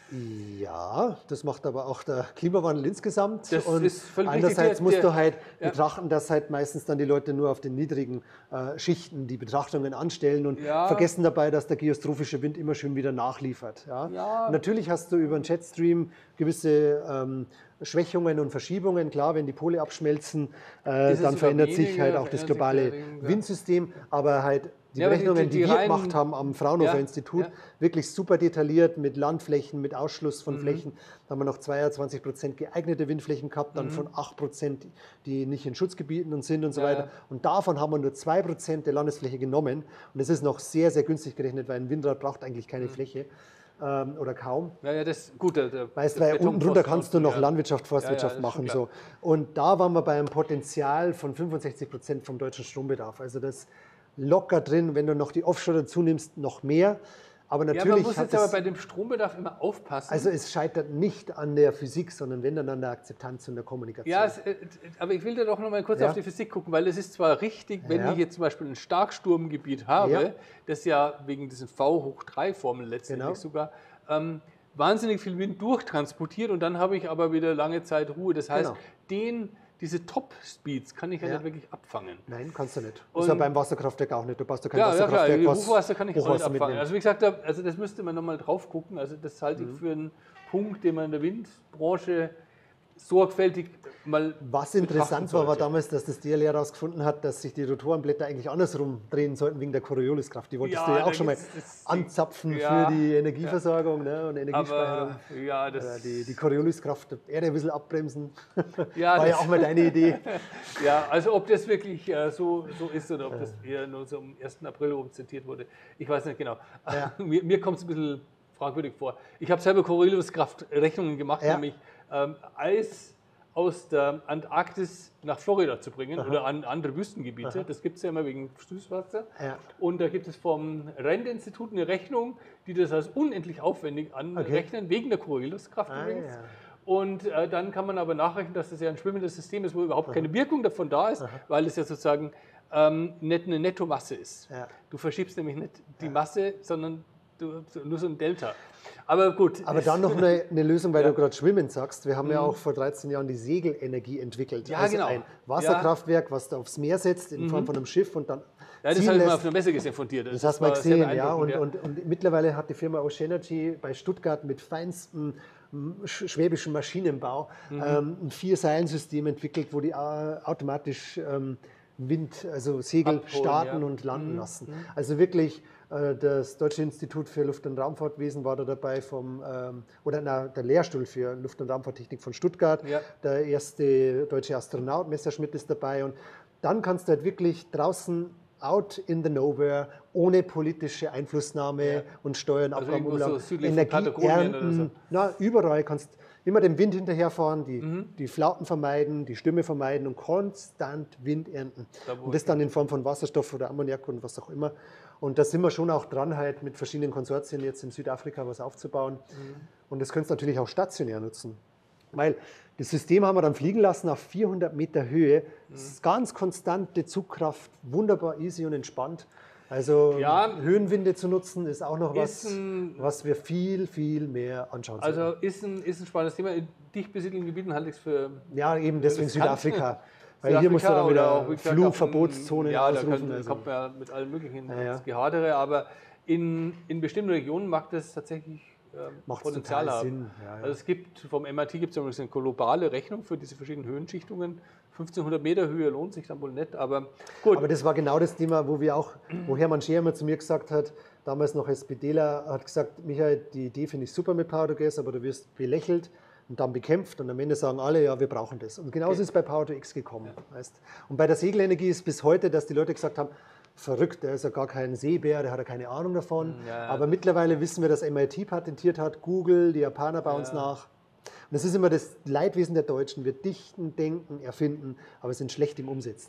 Ja, das macht aber auch der Klimawandel insgesamt. Das und ist völlig einerseits richtig. musst Der- du halt ja. betrachten, dass halt meistens dann die Leute nur auf den niedrigen äh, Schichten die Betrachtungen anstellen und Ja. vergessen dabei, dass der geostrophische Wind immer schön wieder nachliefert. Ja? Ja. Und natürlich hast du über den Jetstream gewisse ähm, Schwächungen und Verschiebungen. Klar, wenn die Pole abschmelzen, äh, Ist es dann sogar verändert sich weniger, halt auch das verändert sich globale der Ring, ja. Windsystem, aber halt die Ja, aber die- Berechnungen, die- die, die wir reinen- gemacht haben am Fraunhofer Ja, Institut, ja. wirklich super detailliert mit Landflächen, mit Ausschluss Mhm. von Flächen. Da haben wir noch zweiundzwanzig Prozent geeignete Windflächen gehabt, dann von acht Prozent, die nicht in Schutzgebieten und sind und so Mhm. Ja, weiter. ja. Und davon haben wir nur zwei Prozent der Landesfläche genommen. Und das ist noch sehr, sehr günstig gerechnet, weil ein Windrad braucht eigentlich keine Mhm. Fläche ähm, oder kaum. Ja, ja, das gut. Der, der, Weißt du, der weil unten drunter Betonpfosten kannst du noch ja. Landwirtschaft, Forstwirtschaft Ja, ja, das ist machen. schon So. Und da waren wir bei einem Potenzial von fünfundsechzig Prozent vom deutschen Strombedarf. Also das locker drin, wenn du noch die Offshore dazu nimmst, noch mehr. Aber Ja, natürlich man muss hat jetzt aber es, bei dem Strombedarf immer aufpassen. also es scheitert nicht an der Physik, sondern wenn dann an der Akzeptanz und der Kommunikation. Ja, es, äh, aber ich will da doch noch mal kurz Ja. auf die Physik gucken, weil es ist zwar richtig, wenn Ja. ich jetzt zum Beispiel ein Starksturmgebiet habe, Ja. das ja wegen diesen V hoch drei Formeln letztendlich Genau. sogar ähm, wahnsinnig viel Wind durchtransportiert und dann habe ich aber wieder lange Zeit Ruhe. Das heißt, Genau. den, diese Top-Speeds kann ich ja, Ja. nicht wirklich abfangen. Nein, kannst du nicht. Und- ist ja beim Wasserkraftwerk auch nicht. Du brauchst ja kein Ja, ja klar, Wasserkraftwerk, die was Hochwasser kann ich auch nicht Hochwasser abfangen. mitnimmt. Also wie gesagt, da- also das müsste man nochmal drauf gucken. Also das halte Mhm. ich für einen Punkt, den man in der Windbranche sorgfältig mal Was betrachten interessant war, war sollte. damals, dass das D L R herausgefunden hat, dass sich die Rotorenblätter eigentlich andersrum drehen sollten wegen der Corioliskraft. Die wolltest Ja, du ja da auch schon mal gibt's das- anzapfen ja, für die Energieversorgung ne, und Energiespeicherung. Aber ja, das, Äh, die, die Corioliskraft der Erde ein bisschen abbremsen. Ja, war ja das- auch mal deine Idee. ja, also ob das wirklich äh, so, so ist oder ob das eher nur so am ersten April oben zitiert wurde, ich weiß nicht genau. Ja. Mir, mir kommt es ein bisschen fragwürdig vor. Ich habe selber Corioliskraft-Rechnungen gemacht, Ja. nämlich ähm, Eis aus der Antarktis nach Florida zu bringen oder an andere Wüstengebiete. Das gibt es ja immer wegen Süßwasser. Ja. Und da gibt es vom Rente-Institut eine Rechnung, die das als unendlich aufwendig anrechnen, wegen der Corioliskraft Ah, übrigens. ja. Und äh, dann kann man aber nachrechnen, dass das ja ein schwimmendes System ist, wo überhaupt keine Wirkung davon da ist, weil es ja sozusagen ähm, nicht eine Nettomasse ist. Ja. Du verschiebst nämlich nicht die Masse, sondern du, nur so ein Delta. Aber gut. Aber es- dann noch eine, eine Lösung, weil Ja. du gerade Schwimmen sagst. Wir haben ja auch vor dreizehn Jahren die Segelenergie entwickelt. Ja, also genau. ein Wasserkraftwerk, was du aufs Meer setzt in Form von einem Schiff und dann Ja, das ziehen habe ich mal lässt. auf einer Messe gesehen von dir. Das hast du war mal sehr gesehen, ja. Und, beeindruckend, und, und mittlerweile hat die Firma Oceanergy bei Stuttgart mit feinstem m, sch- schwäbischen Maschinenbau Mhm. ähm, ein Vier-Seilensystem entwickelt, wo die äh, automatisch ähm, Wind, also Segel Abholen, starten ja. Mhm. und landen lassen. Also wirklich, äh, das Deutsche Institut für Luft- und Raumfahrtwesen war da dabei, vom, ähm, oder na, der Lehrstuhl für Luft- und Raumfahrttechnik von Stuttgart. Ja. Der erste deutsche Astronaut, Messerschmitt, ist dabei. Und dann kannst du halt wirklich draußen out in the nowhere, ohne politische Einflussnahme Ja. und Steuern, Also Abgaben, irgendwo so Umlagen, südlich von Energie Patagonien oder ernten. Na, überall kannst immer dem Wind hinterherfahren, die, Mhm. die Flauten vermeiden, die Stimme vermeiden und konstant Wind ernten. Da, wo Und das dann in Form von Wasserstoff oder Ammoniak und was auch immer. Und da sind wir schon auch dran, halt mit verschiedenen Konsortien jetzt in Südafrika was aufzubauen. Mhm. Und das könntest du natürlich auch stationär nutzen. Weil das System haben wir dann fliegen lassen auf vierhundert Meter Höhe. Das ist ganz konstante Zugkraft, wunderbar easy und entspannt. Also Ja. Höhenwinde zu nutzen ist auch noch Ist was, ein- was wir viel, viel mehr anschauen sollten. Also ist ein, ist ein spannendes Thema. In dicht besiedelten Gebieten halte ich es für Ja, eben deswegen riskant. Südafrika. Weil hier musst du Südafrika dann oder auch, wieder wie gesagt, Flugverbotszonen ja, da ausrufen. kann, also. kommt man ja mit allem Möglichen Ja, ja. ins Gehadere, aber in, in bestimmten Regionen mag das tatsächlich ähm, Macht's Potenzial total haben. Sinn, ja, ja. Also es gibt vom M I T gibt es übrigens eine globale Rechnung für diese verschiedenen Höhenschichtungen. fünfzehnhundert Meter Höhe lohnt sich dann wohl nicht, aber gut. Aber das war genau das Thema, wo wir auch, wo Hermann Scheer immer zu mir gesagt hat, damals noch als SPDler, hat gesagt, Michael, die Idee finde ich super mit Power to Gas, aber du wirst belächelt und dann bekämpft und am Ende sagen alle, ja, wir brauchen das. Und genauso Okay. ist es bei Power to X gekommen. Weißt? Und bei der Segelenergie ist bis heute, dass die Leute gesagt haben, verrückt, der ist ja gar kein Seebär, der hat ja keine Ahnung davon. Ja. Aber mittlerweile wissen wir, dass M I T patentiert hat, Google, die Japaner bauen es Ja. nach. Und das ist immer das Leidwesen der Deutschen. Wir dichten, denken, erfinden, aber sind schlecht im Umsetzen.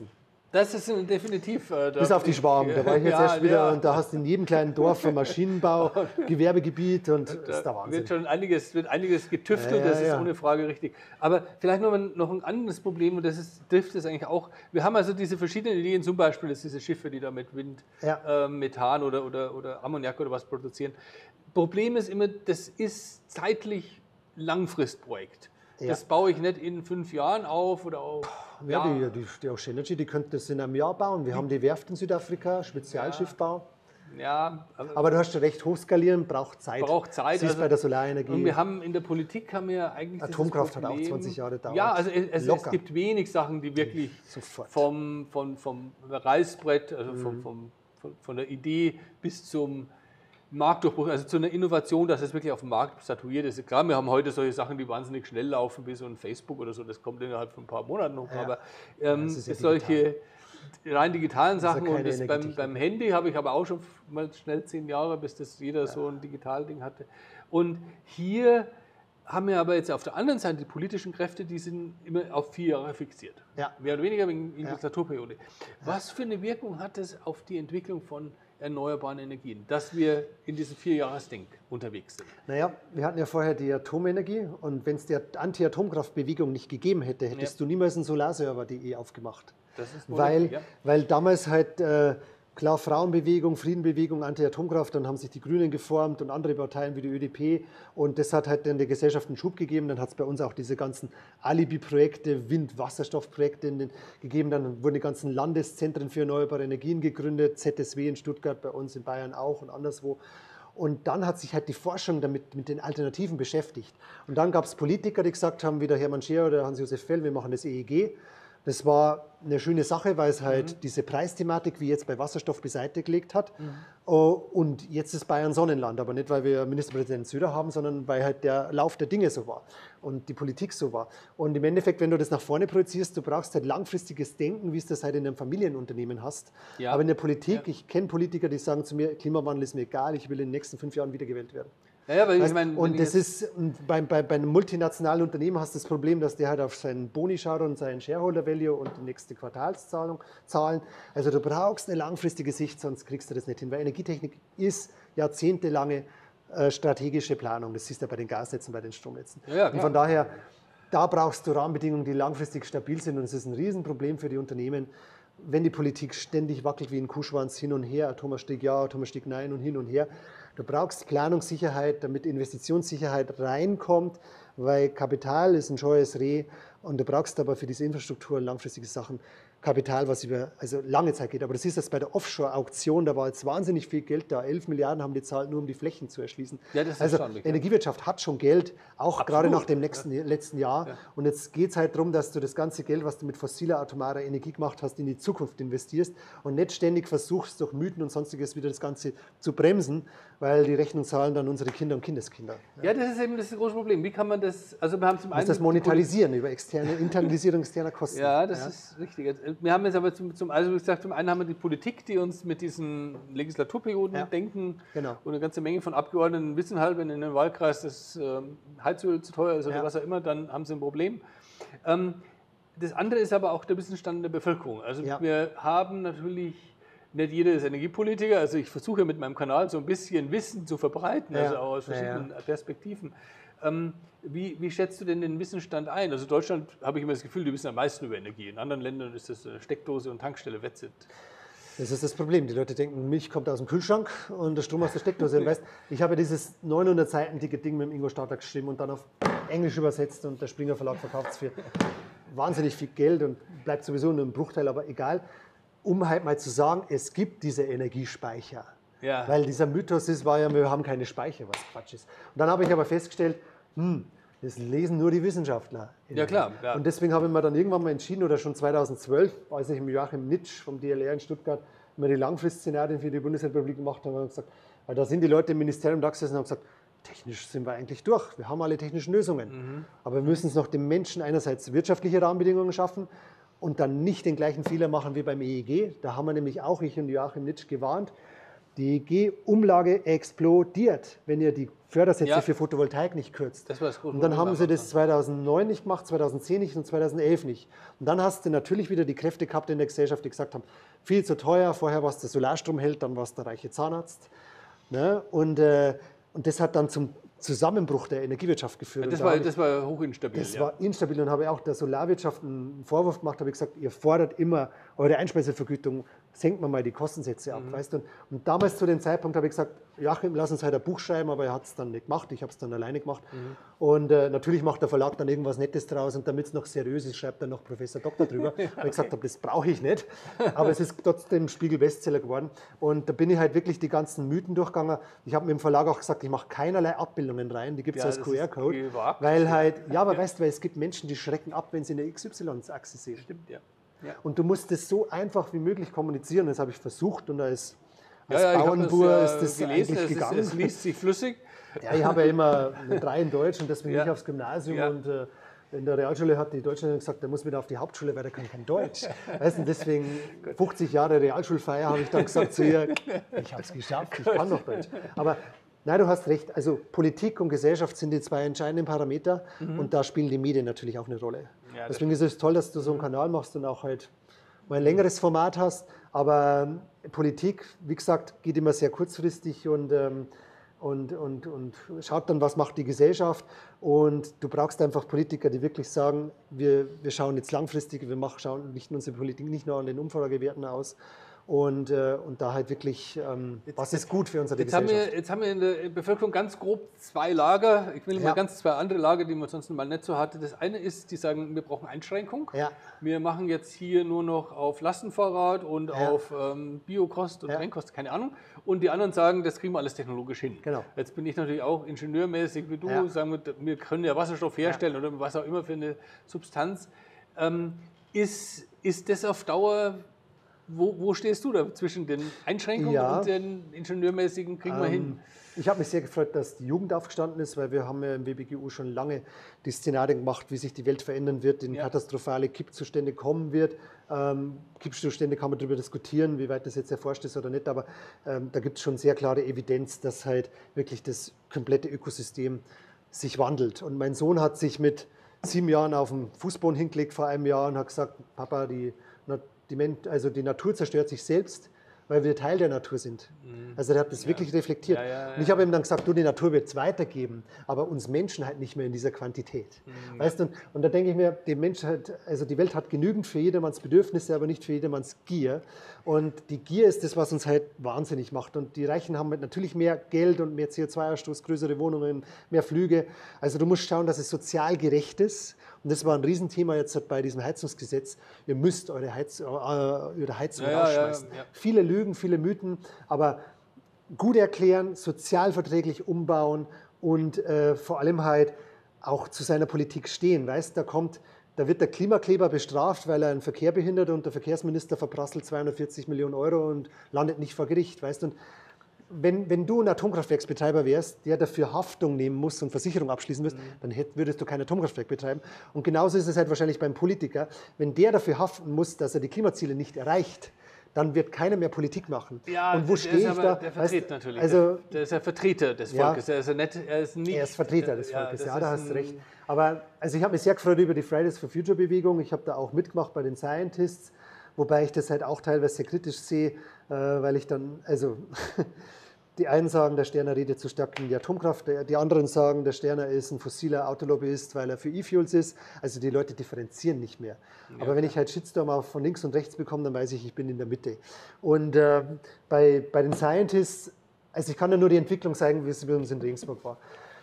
Das ist definitiv. Äh, Bis auf die Schwaben, da war ich jetzt ja, erst wieder ja. und da hast du in jedem kleinen Dorf ein Maschinenbau, Gewerbegebiet und das ist der Da Wahnsinn. wird schon einiges, wird einiges getüftelt, Ja, ja, das ist ja. ohne Frage richtig. Aber vielleicht noch, ein- noch ein anderes Problem, und das ist, trifft es eigentlich auch. Wir haben also diese verschiedenen Ideen, zum Beispiel dass diese Schiffe, die da mit Wind, Ja. äh, Methan oder, oder, oder Ammoniak oder was produzieren. Problem ist immer, das ist zeitlich Langfristprojekt. Ja. Das baue ich nicht in fünf Jahren auf oder auf. Ja, die, die, die Ocean Energy, die könnten das in einem Jahr bauen. Wir haben die Werft in Südafrika, Spezialschiffbau. Ja, aber Aber du hast schon recht, hochskalieren braucht Zeit. braucht Zeit. Das ist also- bei der Solarenergie. Und wir haben in der Politik haben wir eigentlich dieses Atomkraft hat auch Problem- zwanzig Jahre gedauert. Ja, also es, es, es Locker. gibt wenig Sachen, die wirklich Sofort. vom, vom, vom Reißbrett, also Mhm. vom, vom, von, von der Idee bis zum Marktdurchbruch, also zu einer Innovation, dass es wirklich auf dem Markt statuiert ist. Klar, wir haben heute solche Sachen, die wahnsinnig schnell laufen, wie so ein Facebook oder so, das kommt innerhalb von ein paar Monaten noch. Ja. Aber ähm, Das ist ja solche rein digitalen Das ist ja Sachen und keine das beim, Energietechnik. beim Handy habe ich aber auch schon mal schnell zehn Jahre, bis das jeder so ein Digitalding hatte. Und hier haben wir aber jetzt auf der anderen Seite die politischen Kräfte, die sind immer auf vier Jahre fixiert. Ja. Mehr oder weniger wegen Legislaturperiode. Was für eine Wirkung hat das auf die Entwicklung von erneuerbaren Energien, dass wir in diesem Vierjahresding unterwegs sind? Naja, wir hatten ja vorher die Atomenergie und wenn es die Anti-Atomkraftbewegung nicht gegeben hätte, hättest Ja. du niemals einen Solarserver punkt de aufgemacht. Das ist wohl Weil, richtig, ja. weil damals halt äh, klar Frauenbewegung, Friedenbewegung, Anti-Atomkraft, dann haben sich die Grünen geformt und andere Parteien wie die Ö D P und das hat halt in der Gesellschaft einen Schub gegeben. Dann hat es bei uns auch diese ganzen Alibi-Projekte, Wind-Wasserstoffprojekte in den- gegeben. Dann wurden die ganzen Landeszentren für erneuerbare Energien gegründet, Z S W in Stuttgart, bei uns in Bayern auch und anderswo. Und dann hat sich halt die Forschung damit mit den Alternativen beschäftigt. Und dann gab es Politiker, die gesagt haben, wie der Hermann Scheer oder Hans-Josef Fell, wir machen das E E G. Das war eine schöne Sache, weil es halt Mhm. diese Preisthematik wie jetzt bei Wasserstoff beiseite gelegt hat. Oh, und jetzt ist Bayern Sonnenland, aber nicht, weil wir Ministerpräsidenten Söder haben, sondern weil halt der Lauf der Dinge so war und die Politik so war. Und im Endeffekt, wenn du das nach vorne projizierst, du brauchst halt langfristiges Denken, wie es das halt in einem Familienunternehmen hast. Ja. Aber in der Politik, Ja. ich kenne Politiker, die sagen zu mir, Klimawandel ist mir egal, ich will in den nächsten fünf Jahren wiedergewählt werden. Ja, ja, weil ich Weißt, meine, wenn und ich das jetzt- ist, und bei, bei, bei einem multinationalen Unternehmen hast du das Problem, dass der halt auf seinen Boni schaut und seinen Shareholder Value und die nächste Quartalszahlung zahlen. Also du brauchst eine langfristige Sicht, sonst kriegst du das nicht hin. Weil Energietechnik ist jahrzehntelange äh, strategische Planung. Das siehst du ja bei den Gasnetzen, bei den Stromnetzen. Ja, ja, und klar. von daher, da brauchst du Rahmenbedingungen, die langfristig stabil sind. Und es ist ein Riesenproblem für die Unternehmen, wenn die Politik ständig wackelt wie ein Kuhschwanz hin und her, Atomstieg ja, Atomstieg nein und hin und her. Du brauchst Planungssicherheit, damit Investitionssicherheit reinkommt, weil Kapital ist ein scheues Reh und du brauchst aber für diese Infrastruktur langfristige Sachen Kapital, was über also lange Zeit geht. Aber das ist jetzt bei der Offshore-Auktion, da war jetzt wahnsinnig viel Geld da. elf Milliarden haben die zahlt, nur um die Flächen zu erschließen. Ja, das ist also erstaunlich, ja. Energiewirtschaft hat schon Geld, auch Absolut. gerade nach dem nächsten, letzten Jahr. Und jetzt geht es halt darum, dass du das ganze Geld, was du mit fossiler atomarer Energie gemacht hast, in die Zukunft investierst und nicht ständig versuchst, durch Mythen und Sonstiges wieder das Ganze zu bremsen, weil die Rechnung zahlen dann unsere Kinder und Kindeskinder. Ja, das ist eben das große Problem. Wie kann man das, also wir haben zum Du musst einen... das die monetarisieren über externe Internalisierung externer Kosten. Ja, das ist richtig. Jetzt, äh, Wir haben jetzt aber zum, zum, also wie gesagt, zum einen haben wir die Politik, die uns mit diesen Legislaturperioden Ja, denken genau. und eine ganze Menge von Abgeordneten wissen halt, wenn in einem Wahlkreis das ähm, Heizöl zu teuer ist oder Ja. was auch immer, dann haben sie ein Problem. Ähm, das andere ist aber auch der Wissensstand der Bevölkerung. Also Ja. wir haben natürlich, nicht jeder ist Energiepolitiker, also ich versuche mit meinem Kanal so ein bisschen Wissen zu verbreiten, Ja. also auch aus Ja, ja. verschiedenen Perspektiven. Ähm, wie, wie schätzt du denn den Wissensstand ein? Also Deutschland habe ich immer das Gefühl, die wissen am meisten über Energie. In anderen Ländern ist das eine Steckdose und Tankstelle, Wetzel. Das ist das Problem. Die Leute denken, Milch kommt aus dem Kühlschrank und der Strom aus der Steckdose. Und weißt, ich habe dieses neunhundert Seiten dicke Ding mit dem Ingo Stadler geschrieben und dann auf Englisch übersetzt und der Springer Verlag verkauft es für wahnsinnig viel Geld und bleibt sowieso nur ein Bruchteil, aber egal. Um halt mal zu sagen, es gibt diese Energiespeicher. Ja. Weil dieser Mythos ist, war ja, wir haben keine Speicher, was Quatsch ist. Und dann habe ich aber festgestellt, hm, das lesen nur die Wissenschaftler. Ja, klar, ja. Und deswegen habe ich mir dann irgendwann mal entschieden, oder schon zweitausendzwölf, als ich mit Joachim Nitsch vom D L R in Stuttgart immer die Langfristszenarien für die Bundesrepublik gemacht habe, habe ich gesagt, weil da sind die Leute im Ministerium da gesessen und haben gesagt, technisch sind wir eigentlich durch, wir haben alle technischen Lösungen. Mhm. Aber wir müssen es noch dem Menschen einerseits wirtschaftliche Rahmenbedingungen schaffen und dann nicht den gleichen Fehler machen wie beim E E G. Da haben wir nämlich auch, ich und Joachim Nitsch, gewarnt. Die E G-Umlage explodiert, wenn ihr die Fördersätze Ja. für Photovoltaik nicht kürzt. Das war das große Und dann Problem haben sie am das Anfang. zweitausendneun nicht gemacht, zweitausendzehn nicht und zweitausendelf nicht. Und dann hast du natürlich wieder die Kräfte gehabt in der Gesellschaft, die gesagt haben, viel zu teuer, vorher war es der Solarstromheld, dann war es der reiche Zahnarzt. Ne? Und, äh, und das hat dann zum Zusammenbruch der Energiewirtschaft geführt. Ja, das, Und da war, habe das war hochinstabil. das ja. war instabil und habe auch der Solarwirtschaft einen Vorwurf gemacht, habe ich gesagt, ihr fordert immer eure Einspeisevergütung, senkt man mal die Kostensätze ab. Mhm. Weißt du? Und damals zu dem Zeitpunkt habe ich gesagt, Joachim, lass uns halt ein Buch schreiben, aber er hat es dann nicht gemacht, ich habe es dann alleine gemacht. Mhm. Und äh, natürlich macht der Verlag dann irgendwas Nettes draus und damit es noch seriös ist, schreibt er noch Professor Doktor drüber. ja, okay. Weil ich gesagt habe, das brauche ich nicht, aber es ist trotzdem Spiegel-Bestseller geworden. Und da bin ich halt wirklich die ganzen Mythen durchgegangen. Ich habe mit dem Verlag auch gesagt, ich mache keinerlei Abbildungen rein, die gibt es Ja, als das Q R-Code. ist gewagt. Weil halt, ja, aber weißt du, weil es gibt Menschen, die schrecken ab, wenn sie eine X Y-Achse sehen. Stimmt, ja. Ja. Und du musst das so einfach wie möglich kommunizieren. Das habe ich versucht und als, als Ja, ja, ich habe Bauernbur das, ist äh, das gelesen, eigentlich es, ist, gegangen. es liest sich flüssig. Ja, ich habe ja immer eine drei in Deutsch und deswegen Ja. bin ich aufs Gymnasium Ja. und äh, in der Realschule hat die Deutschlehrerin gesagt, der muss wieder auf die Hauptschule, weil der kann kein Deutsch. Weißt du, deswegen fünfzig Jahre Realschulfeier habe ich dann gesagt zu ihr, ich habe es geschafft, ich kann noch Deutsch. Aber nein, du hast recht, also Politik und Gesellschaft sind die zwei entscheidenden Parameter mhm. und da spielen die Medien natürlich auch eine Rolle. Ja, deswegen ist es toll, dass du so einen Kanal machst und auch halt mal ein längeres Format hast, aber ähm, Politik, wie gesagt, geht immer sehr kurzfristig und ähm, Und, und, und schaut dann, was macht die Gesellschaft. Und du brauchst einfach Politiker, die wirklich sagen, wir, wir schauen jetzt langfristig, wir machen, schauen, richten unsere Politik nicht nur an den Umfragewerten aus. Und, äh, und da halt wirklich, ähm, jetzt, was ist gut für unsere jetzt Gesellschaft. Haben wir, jetzt haben wir in der Bevölkerung ganz grob zwei Lager. Ich will ja. mal ganz zwei andere Lager, die man sonst mal nicht so hatte. Das eine ist, die sagen, wir brauchen Einschränkung. Ja. Wir machen jetzt hier nur noch auf Lastenfahrrad und ja. auf ähm, Biokost und ja. Trennkost, keine Ahnung. Und die anderen sagen, das kriegen wir alles technologisch hin. Genau. Jetzt bin ich natürlich auch ingenieurmäßig wie du, ja. sagen wir, wir können ja Wasserstoff herstellen ja. oder was auch immer für eine Substanz. Ähm, ist, ist das auf Dauer... Wo, wo stehst du da zwischen den Einschränkungen ja. und den ingenieurmäßigen, kriegen wir ähm, hin? Ich habe mich sehr gefreut, dass die Jugend aufgestanden ist, weil wir haben ja im W B G U schon lange die Szenarien gemacht, wie sich die Welt verändern wird, in ja. katastrophale Kippzustände kommen wird. Ähm, Kippzustände kann man darüber diskutieren, wie weit das jetzt erforscht ist oder nicht, aber ähm, da gibt es schon sehr klare Evidenz, dass halt wirklich das komplette Ökosystem sich wandelt. Und mein Sohn hat sich mit sieben Jahren auf den Fußboden hingelegt vor einem Jahr und hat gesagt, Papa, die Die, also die Natur zerstört sich selbst, weil wir Teil der Natur sind. Mhm. Also er hat das ja. wirklich reflektiert. Ja, ja, ja. Und ich habe ihm dann gesagt, du, die Natur wird es weitergeben, aber uns Menschen halt nicht mehr in dieser Quantität. Mhm. Weißt du? Und, und da denke ich mir, die Menschheit, also die Welt hat genügend für jedermanns Bedürfnisse, aber nicht für jedermanns Gier. Und die Gier ist das, was uns halt wahnsinnig macht. Und die Reichen haben halt natürlich mehr Geld und mehr C O zwei Ausstoß, größere Wohnungen, mehr Flüge. Also du musst schauen, dass es sozial gerecht ist. Und das war ein Riesenthema jetzt bei diesem Heizungsgesetz. Ihr müsst eure, Heiz, äh, eure Heizung ja, rausschmeißen. Ja, ja, ja. Viele Lügen, viele Mythen, aber gut erklären, sozialverträglich umbauen und äh, vor allem halt auch zu seiner Politik stehen. Weißt, da kommt, da wird der Klimakleber bestraft, weil er einen Verkehr behindert und der Verkehrsminister verprasselt zweihundertvierzig Millionen Euro und landet nicht vor Gericht. Weißt, und Wenn, wenn du ein Atomkraftwerksbetreiber wärst, der dafür Haftung nehmen muss und Versicherung abschließen muss, mhm. dann hätt, würdest du kein Atomkraftwerk betreiben. Und genauso ist es halt wahrscheinlich beim Politiker. Wenn der dafür haften muss, dass er die Klimaziele nicht erreicht, dann wird keiner mehr Politik machen. Ja, und wo stehe ich aber, da? Der vertritt weißt, natürlich. Also, der, der ist ja Vertreter des Volkes. Ja, er, ist ja nicht, er, ist nicht, er ist Vertreter des ja, Volkes, ja, da hast du recht. Aber also ich habe mich sehr gefreut über die Fridays for Future Bewegung. Ich habe da auch mitgemacht bei den Scientists, wobei ich das halt auch teilweise sehr kritisch sehe, äh, weil ich dann, also... Die einen sagen, der Sterner redet zu stark gegen die Atomkraft, die anderen sagen, der Sterner ist ein fossiler Autolobbyist, weil er für E-Fuels ist. Also die Leute differenzieren nicht mehr. Ja, aber wenn ich halt Shitstorm auch von links und rechts bekomme, dann weiß ich, ich bin in der Mitte. Und äh, bei, bei den Scientists, also ich kann ja nur die Entwicklung zeigen, wie es bei uns in Regensburg war.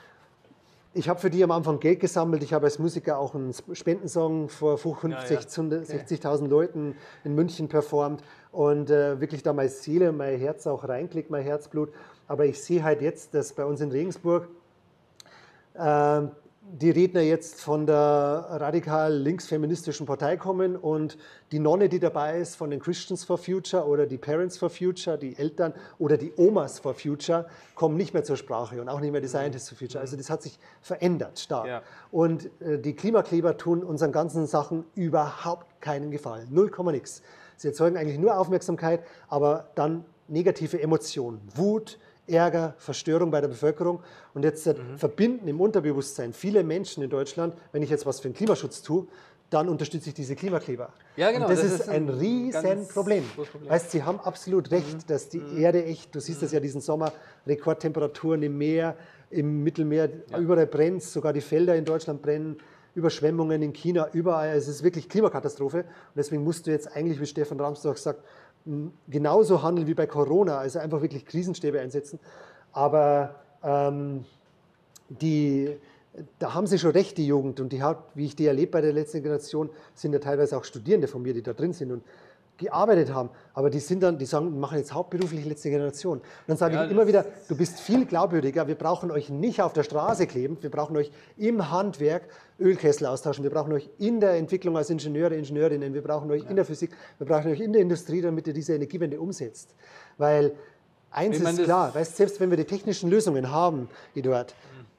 Ich habe für die am Anfang Geld gesammelt. Ich habe als Musiker auch einen Spendensong vor fünfzigtausend, ja, ja. sechzigtausend Leuten in München performt und äh, wirklich da meine Seele, mein Herz auch reinklickt, mein Herzblut. Aber ich sehe halt jetzt, dass bei uns in Regensburg äh, die Redner jetzt von der radikal linksfeministischen Partei kommen und die Nonne, die dabei ist von den Christians for Future oder die Parents for Future, die Eltern oder die Omas for Future, kommen nicht mehr zur Sprache und auch nicht mehr die Scientists for Future. Also das hat sich verändert stark. Ja. Und äh, die Klimakleber tun unseren ganzen Sachen überhaupt keinen Gefallen. Null Komma nix. Sie erzeugen eigentlich nur Aufmerksamkeit, aber dann negative Emotion, Wut, Ärger, Verstörung bei der Bevölkerung. Und jetzt mhm. verbinden im Unterbewusstsein viele Menschen in Deutschland, wenn ich jetzt was für den Klimaschutz tue, dann unterstütze ich diese Klimakleber. Ja, genau, und das, das ist, ist ein, ein riesen Problem. Problem. Weißt, Sie haben absolut recht, mhm. dass die mhm. Erde echt, du siehst mhm. das ja diesen Sommer, Rekordtemperaturen im Meer, im Mittelmeer, ja. überall brennt, sogar die Felder in Deutschland brennen, Überschwemmungen in China, überall. Es ist wirklich Klimakatastrophe. Und deswegen musst du jetzt eigentlich, wie Stefan Ramsdorf sagt, genauso handeln wie bei Corona, also einfach wirklich Krisenstäbe einsetzen. Aber ähm, die, da haben sie schon recht, die Jugend. Und die hat, wie ich die erlebe bei der letzten Generation, sind ja teilweise auch Studierende von mir, die da drin sind und gearbeitet haben. Aber die sind dann, die sagen, wir machen jetzt hauptberuflich letzte Generation. Und dann sage ja, ich immer wieder, du bist viel glaubwürdiger, wir brauchen euch nicht auf der Straße kleben, wir brauchen euch im Handwerk Ölkessel austauschen, wir brauchen euch in der Entwicklung als Ingenieure, Ingenieurinnen, wir brauchen euch ja. in der Physik, wir brauchen euch in der Industrie, damit ihr diese Energiewende umsetzt. Weil eins ich ist klar, weißt, selbst wenn wir die technischen Lösungen haben, Eduard,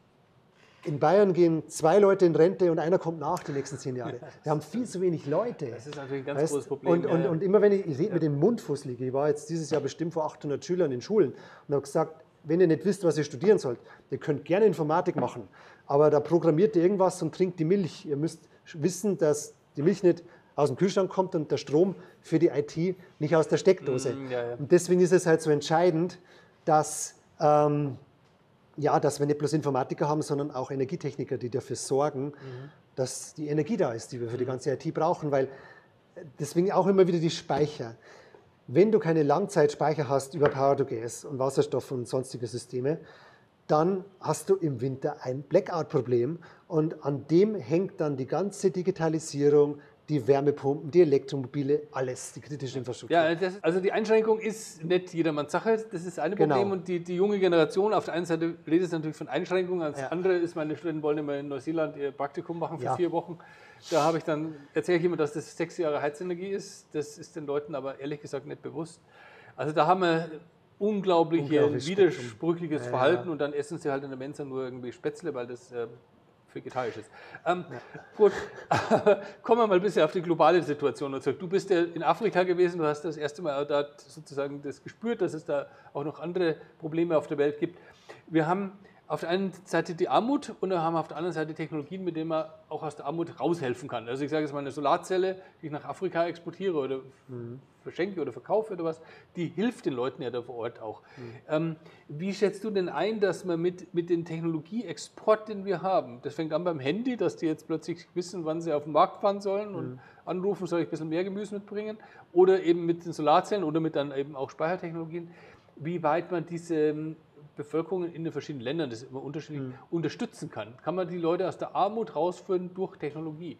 in Bayern gehen zwei Leute in Rente und einer kommt nach die nächsten zehn Jahre. Wir haben viel zu wenig Leute. Das ist natürlich ein ganz weißt? großes Problem. Und, und, ja. und immer wenn ich, ich rede ja. mit dem Mund fusselig, ich war jetzt dieses Jahr bestimmt vor achthundert Schülern in Schulen und habe gesagt, wenn ihr nicht wisst, was ihr studieren sollt, ihr könnt gerne Informatik machen, aber da programmiert ihr irgendwas und trinkt die Milch. Ihr müsst wissen, dass die Milch nicht aus dem Kühlschrank kommt und der Strom für die I T nicht aus der Steckdose. Mm, ja, ja. Und deswegen ist es halt so entscheidend, dass... Ähm, Ja, dass wir nicht bloß Informatiker haben, sondern auch Energietechniker, die dafür sorgen, mhm. dass die Energie da ist, die wir für die ganze I T brauchen, weil deswegen auch immer wieder die Speicher. Wenn du keine Langzeitspeicher hast über Power-to-Gas und Wasserstoff und sonstige Systeme, dann hast du im Winter ein Blackout-Problem und an dem hängt dann die ganze Digitalisierung, die Wärmepumpen, die Elektromobile, alles, die kritische Infrastruktur. Ja, das, also die Einschränkung ist nicht jedermanns Sache, das ist eine Problem. Genau. Und die, die junge Generation, auf der einen Seite redet es natürlich von Einschränkungen, als ja. andere ist, meine Studenten wollen immer in Neuseeland ihr Praktikum machen für ja. vier Wochen. Da habe ich dann, erzähle ich immer, dass das sechs Jahre Heizenergie ist, das ist den Leuten aber ehrlich gesagt nicht bewusst. Also da haben wir unglaublich, unglaublich widersprüchliches ja, Verhalten ja. und dann essen sie halt in der Mensa nur irgendwie Spätzle, weil das... Äh, vegetarisch ist. Ähm, ja. Gut, kommen wir mal ein bisschen auf die globale Situation zurück. Du bist ja in Afrika gewesen, du hast das erste Mal dort sozusagen das gespürt, dass es da auch noch andere Probleme auf der Welt gibt. Wir haben auf der einen Seite die Armut und wir haben auf der anderen Seite Technologien, mit denen man auch aus der Armut raushelfen kann. Also ich sage jetzt mal eine Solarzelle, die ich nach Afrika exportiere oder mhm. verschenke oder verkaufe oder was, die hilft den Leuten ja da vor Ort auch. Mhm. Ähm, wie schätzt du denn ein, dass man mit, mit dem Technologieexport, den wir haben, das fängt an beim Handy, dass die jetzt plötzlich wissen, wann sie auf den Markt fahren sollen und mhm. anrufen, soll ich ein bisschen mehr Gemüse mitbringen, oder eben mit den Solarzellen oder mit dann eben auch Speichertechnologien, wie weit man diese Bevölkerung in den verschiedenen Ländern, das ist immer unterschiedlich, mhm. unterstützen kann. Kann man die Leute aus der Armut rausführen durch Technologie?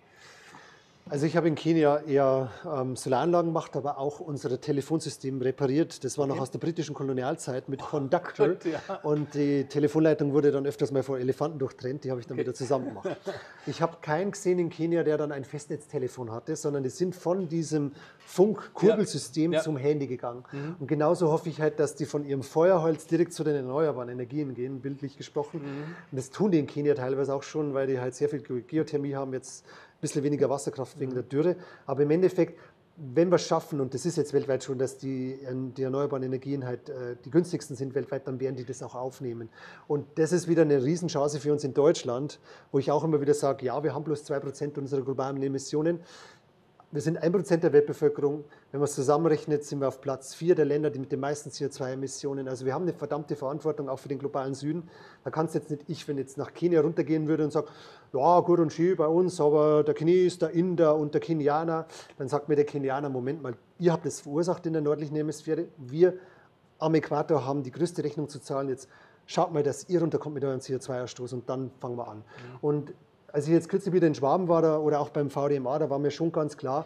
Also ich habe in Kenia eher ähm, Solaranlagen gemacht, aber auch unser Telefonsystem repariert. Das war okay. noch aus der britischen Kolonialzeit mit Conductor. Gott, ja. Und die Telefonleitung wurde dann öfters mal vor Elefanten durchtrennt. Die habe ich dann okay. wieder zusammen gemacht. Ich habe keinen gesehen in Kenia, der dann ein Festnetztelefon hatte, sondern die sind von diesem Funkkurbelsystem ja. ja. zum Handy gegangen. Mhm. Und genauso hoffe ich halt, dass die von ihrem Feuerholz direkt zu den erneuerbaren Energien gehen, bildlich gesprochen. Mhm. Und das tun die in Kenia teilweise auch schon, weil die halt sehr viel Geothermie haben jetzt. Ein bisschen weniger Wasserkraft wegen der Dürre. Aber im Endeffekt, wenn wir es schaffen, und das ist jetzt weltweit schon, dass die, die erneuerbaren Energien halt äh, die günstigsten sind weltweit, dann werden die das auch aufnehmen. Und das ist wieder eine Riesenchance für uns in Deutschland, wo ich auch immer wieder sage, ja, wir haben bloß zwei Prozent unserer globalen Emissionen. Wir sind ein Prozent der Weltbevölkerung. Wenn man es zusammenrechnet, sind wir auf Platz vier der Länder, die mit den meisten C O zwei Emissionen. Also wir haben eine verdammte Verantwortung auch für den globalen Süden. Da kann es jetzt nicht ich, wenn jetzt nach Kenia runtergehen würde und sage, ja gut und schön bei uns, aber der Chines, der Inder und der Kenianer, dann sagt mir der Kenianer, Moment mal, ihr habt das verursacht in der nördlichen Hemisphäre. Wir am Äquator haben die größte Rechnung zu zahlen. Jetzt schaut mal, dass ihr runterkommt mit eurem C O zwei Ausstoß und dann fangen wir an. Mhm. Und als ich jetzt kürzlich wieder in Schwaben war da, oder auch beim V D M A, da war mir schon ganz klar,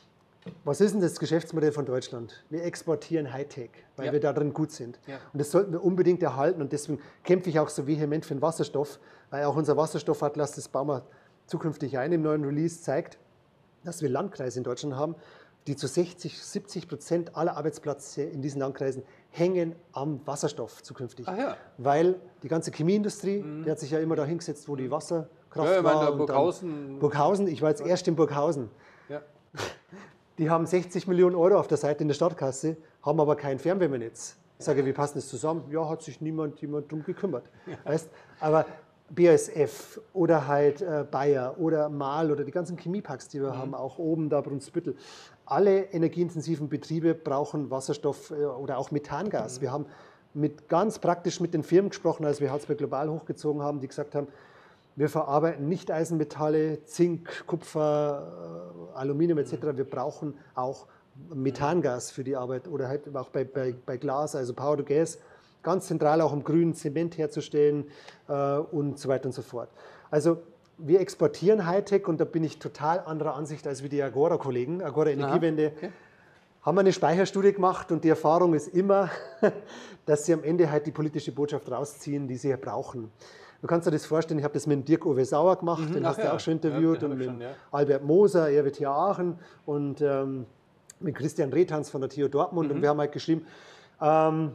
was ist denn das Geschäftsmodell von Deutschland? Wir exportieren Hightech, weil ja. wir da drin gut sind. Ja. Und das sollten wir unbedingt erhalten. Und deswegen kämpfe ich auch so vehement für den Wasserstoff, weil auch unser Wasserstoffatlas, das bauen wir zukünftig ein, im neuen Release zeigt, dass wir Landkreise in Deutschland haben, die zu sechzig, siebzig Prozent aller Arbeitsplätze in diesen Landkreisen hängen am Wasserstoff zukünftig. Ach ja. Weil die ganze Chemieindustrie, mhm. die hat sich ja immer da hingesetzt, wo die Wasserkraft ja, ich meine, war. Burghausen. Burghausen, ich war jetzt erst in Burghausen. Ja. Die haben sechzig Millionen Euro auf der Seite in der Stadtkasse, haben aber kein Fernwärmenetz. Ich sage, wie passt das zusammen? Ja, hat sich niemand, niemand drum gekümmert. Ja. Weißt? Aber B A S F oder halt äh, Bayer oder Mahl oder die ganzen Chemieparks, die wir mhm. haben, auch oben da Brunsbüttel, alle energieintensiven Betriebe brauchen Wasserstoff äh, oder auch Methangas. Mhm. Wir haben mit, ganz praktisch mit den Firmen gesprochen, als wir Halsberg Global hochgezogen haben, die gesagt haben, wir verarbeiten nicht Eisenmetalle, Zink, Kupfer, äh, Aluminium et cetera. Wir brauchen auch Methangas für die Arbeit oder halt auch bei, bei, bei Glas, also Power to Gas, ganz zentral auch um grünen Zement herzustellen äh, und so weiter und so fort. Also wir exportieren Hightech und da bin ich total anderer Ansicht als wie die Agora-Kollegen, Agora Energiewende. Okay. Haben eine Speicherstudie gemacht und die Erfahrung ist immer, dass sie am Ende halt die politische Botschaft rausziehen, die sie brauchen. Du kannst dir das vorstellen, ich habe das mit dem Dirk-Uwe Sauer gemacht, mhm, den hast du ja auch schon interviewt, ja, und mit schon, ja. Albert Moser, R W T H Aachen und ähm, mit Christian Rethans von der T U Dortmund. Mhm. Und wir haben halt geschrieben, ähm,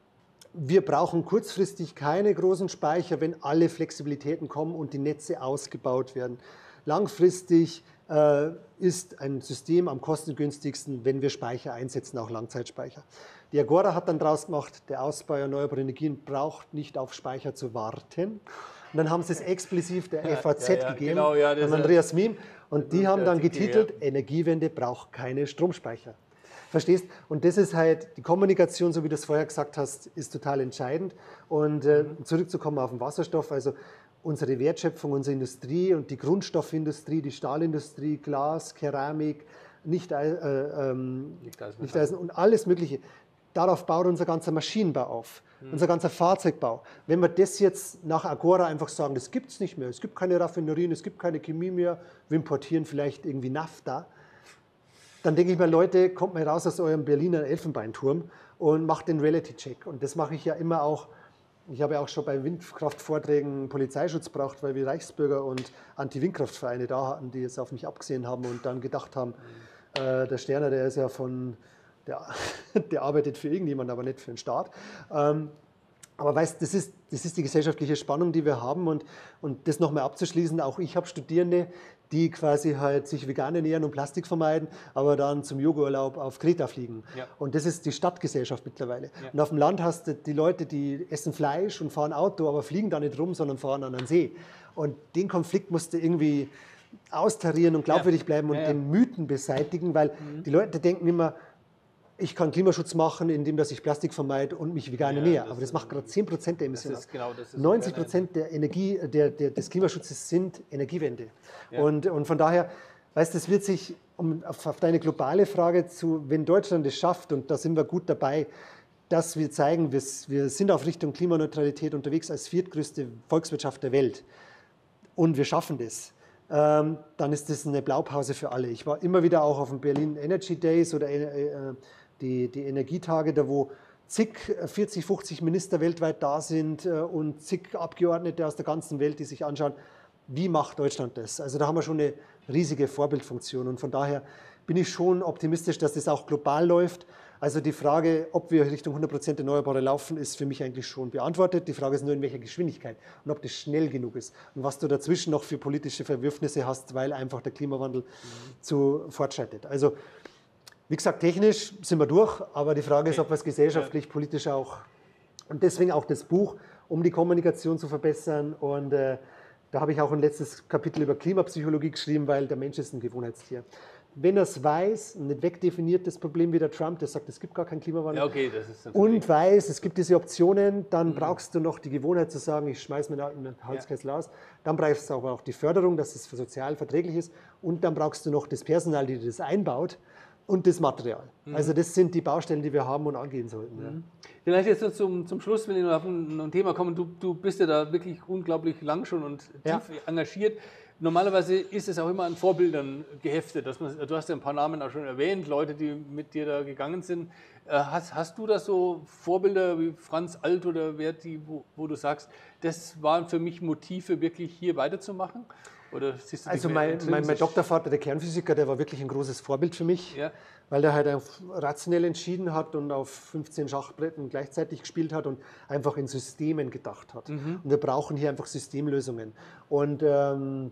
wir brauchen kurzfristig keine großen Speicher, wenn alle Flexibilitäten kommen und die Netze ausgebaut werden. Langfristig äh, ist ein System am kostengünstigsten, wenn wir Speicher einsetzen, auch Langzeitspeicher. Die Agora hat dann daraus gemacht, der Ausbau erneuerbarer Energien braucht nicht auf Speicher zu warten. Und dann haben sie es explizit der F A Z ja, ja, gegeben, genau, ja, von Andreas Miem. Und die haben dann getitelt, ja. Energiewende braucht keine Stromspeicher. Verstehst? Und das ist halt, die Kommunikation, so wie du es vorher gesagt hast, ist total entscheidend. Und äh, mhm. zurückzukommen auf den Wasserstoff, also unsere Wertschöpfung, unsere Industrie und die Grundstoffindustrie, die Stahlindustrie, Glas, Keramik, nicht, äh, ähm, nicht, nicht Eisen und alles Mögliche. Darauf baut unser ganzer Maschinenbau auf, mhm. unser ganzer Fahrzeugbau. Wenn wir das jetzt nach Agora einfach sagen, das gibt es nicht mehr, es gibt keine Raffinerien, es gibt keine Chemie mehr, wir importieren vielleicht irgendwie Nafta, dann denke ich mir, Leute, kommt mal raus aus eurem Berliner Elfenbeinturm und macht den Reality-Check. Und das mache ich ja immer auch. Ich habe ja auch schon bei Windkraftvorträgen Polizeischutz braucht, weil wir Reichsbürger und Anti-Windkraftvereine da hatten, die jetzt auf mich abgesehen haben und dann gedacht haben, mhm. äh, der Sterner, der ist ja von... Der, der arbeitet für irgendjemanden, aber nicht für den Staat. Ähm, aber weißt, das ist, das ist die gesellschaftliche Spannung, die wir haben. Und, und das nochmal abzuschließen, auch ich habe Studierende, die quasi halt sich vegan ernähren und Plastik vermeiden, aber dann zum Yogaurlaub auf Kreta fliegen. Ja. Und das ist die Stadtgesellschaft mittlerweile. Ja. Und auf dem Land hast du die Leute, die essen Fleisch und fahren Auto, aber fliegen da nicht rum, sondern fahren an den See. Und den Konflikt musst du irgendwie austarieren und glaubwürdig ja. bleiben und ja, ja. den Mythen beseitigen, weil mhm. die Leute denken immer, ich kann Klimaschutz machen, indem dass ich Plastik vermeide und mich vegan ernähre. Ja, aber das macht gerade zehn Prozent der Emissionen aus. Genau, neunzig Prozent der Energie, der, der, des Klimaschutzes sind Energiewende. Ja. Und, und von daher, weißt du, das wird sich, um auf, auf deine globale Frage zu, wenn Deutschland es schafft, und da sind wir gut dabei, dass wir zeigen, wir, wir sind auf Richtung Klimaneutralität unterwegs als viertgrößte Volkswirtschaft der Welt und wir schaffen das. Ähm, dann ist das eine Blaupause für alle. Ich war immer wieder auch auf den Berlin Energy Days oder äh, die, die Energietage, da wo zig, vierzig, fünfzig Minister weltweit da sind äh, und zig Abgeordnete aus der ganzen Welt, die sich anschauen, wie macht Deutschland das? Also da haben wir schon eine riesige Vorbildfunktion und von daher bin ich schon optimistisch, dass das auch global läuft. Also die Frage, ob wir Richtung hundert Prozent Erneuerbare laufen, ist für mich eigentlich schon beantwortet. Die Frage ist nur, in welcher Geschwindigkeit und ob das schnell genug ist und was du dazwischen noch für politische Verwürfnisse hast, weil einfach der Klimawandel mhm. zu fortschreitet. Also wie gesagt, technisch sind wir durch, aber die Frage ist, ob wir es gesellschaftlich, politisch auch, und deswegen auch das Buch, um die Kommunikation zu verbessern. Und äh, da habe ich auch ein letztes Kapitel über Klimapsychologie geschrieben, weil der Mensch ist ein Gewohnheitstier. Wenn er es weiß, nicht wegdefiniert das Problem wie der Trump, der sagt, es gibt gar keinen Klimawandel, ja, okay, das ist und weiß, es gibt diese Optionen, dann mhm. brauchst du noch die Gewohnheit zu sagen, ich schmeiße meinen alten Holzkessel ja. aus. Dann brauchst du aber auch die Förderung, dass es sozial verträglich ist. Und dann brauchst du noch das Personal, die das einbaut. Und das Material. Mhm. Also das sind die Baustellen, die wir haben und angehen sollten. Mhm. Ja. Vielleicht jetzt so zum, zum Schluss, wenn wir noch auf ein, ein Thema kommen. Du, du bist ja da wirklich unglaublich lang schon und tief ja. engagiert. Normalerweise ist es auch immer an Vorbildern geheftet. Dass man, du hast ja ein paar Namen auch schon erwähnt, Leute, die mit dir da gegangen sind. Hast, hast du da so Vorbilder wie Franz Alt oder wer die, wo, wo du sagst, das waren für mich Motive, wirklich hier weiterzumachen? Oder siehst du also mein, mein, mein Doktorvater, der Kernphysiker, der war wirklich ein großes Vorbild für mich, ja. weil der halt rationell entschieden hat und auf fünfzehn Schachbretten gleichzeitig gespielt hat und einfach in Systemen gedacht hat. Mhm. Und wir brauchen hier einfach Systemlösungen. Und, ähm,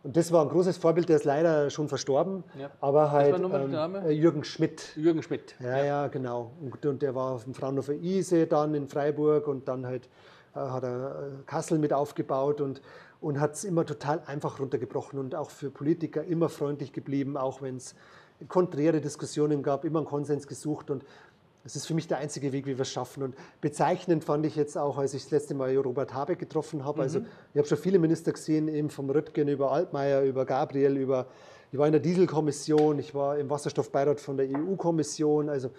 Und das war ein großes Vorbild, der ist leider schon verstorben, Ja. aber halt Was war nochmal ähm, der Name? äh, Jürgen Schmidt. Jürgen Schmidt. Ja, ja, genau. Und, und der war auf dem Fraunhofer ISE dann in Freiburg und dann halt äh, hat er äh, Kassel mit aufgebaut und, und hat es immer total einfach runtergebrochen und auch für Politiker immer freundlich geblieben, auch wenn es konträre Diskussionen gab, immer einen Konsens gesucht und das ist für mich der einzige Weg, wie wir es schaffen. Und bezeichnend fand ich jetzt auch, als ich das letzte Mal Robert Habeck getroffen habe. Mhm. Also ich habe schon viele Minister gesehen, eben vom Röttgen über Altmaier, über Gabriel, über, ich war in der Dieselkommission, ich war im Wasserstoffbeirat von der E U-Kommission. Also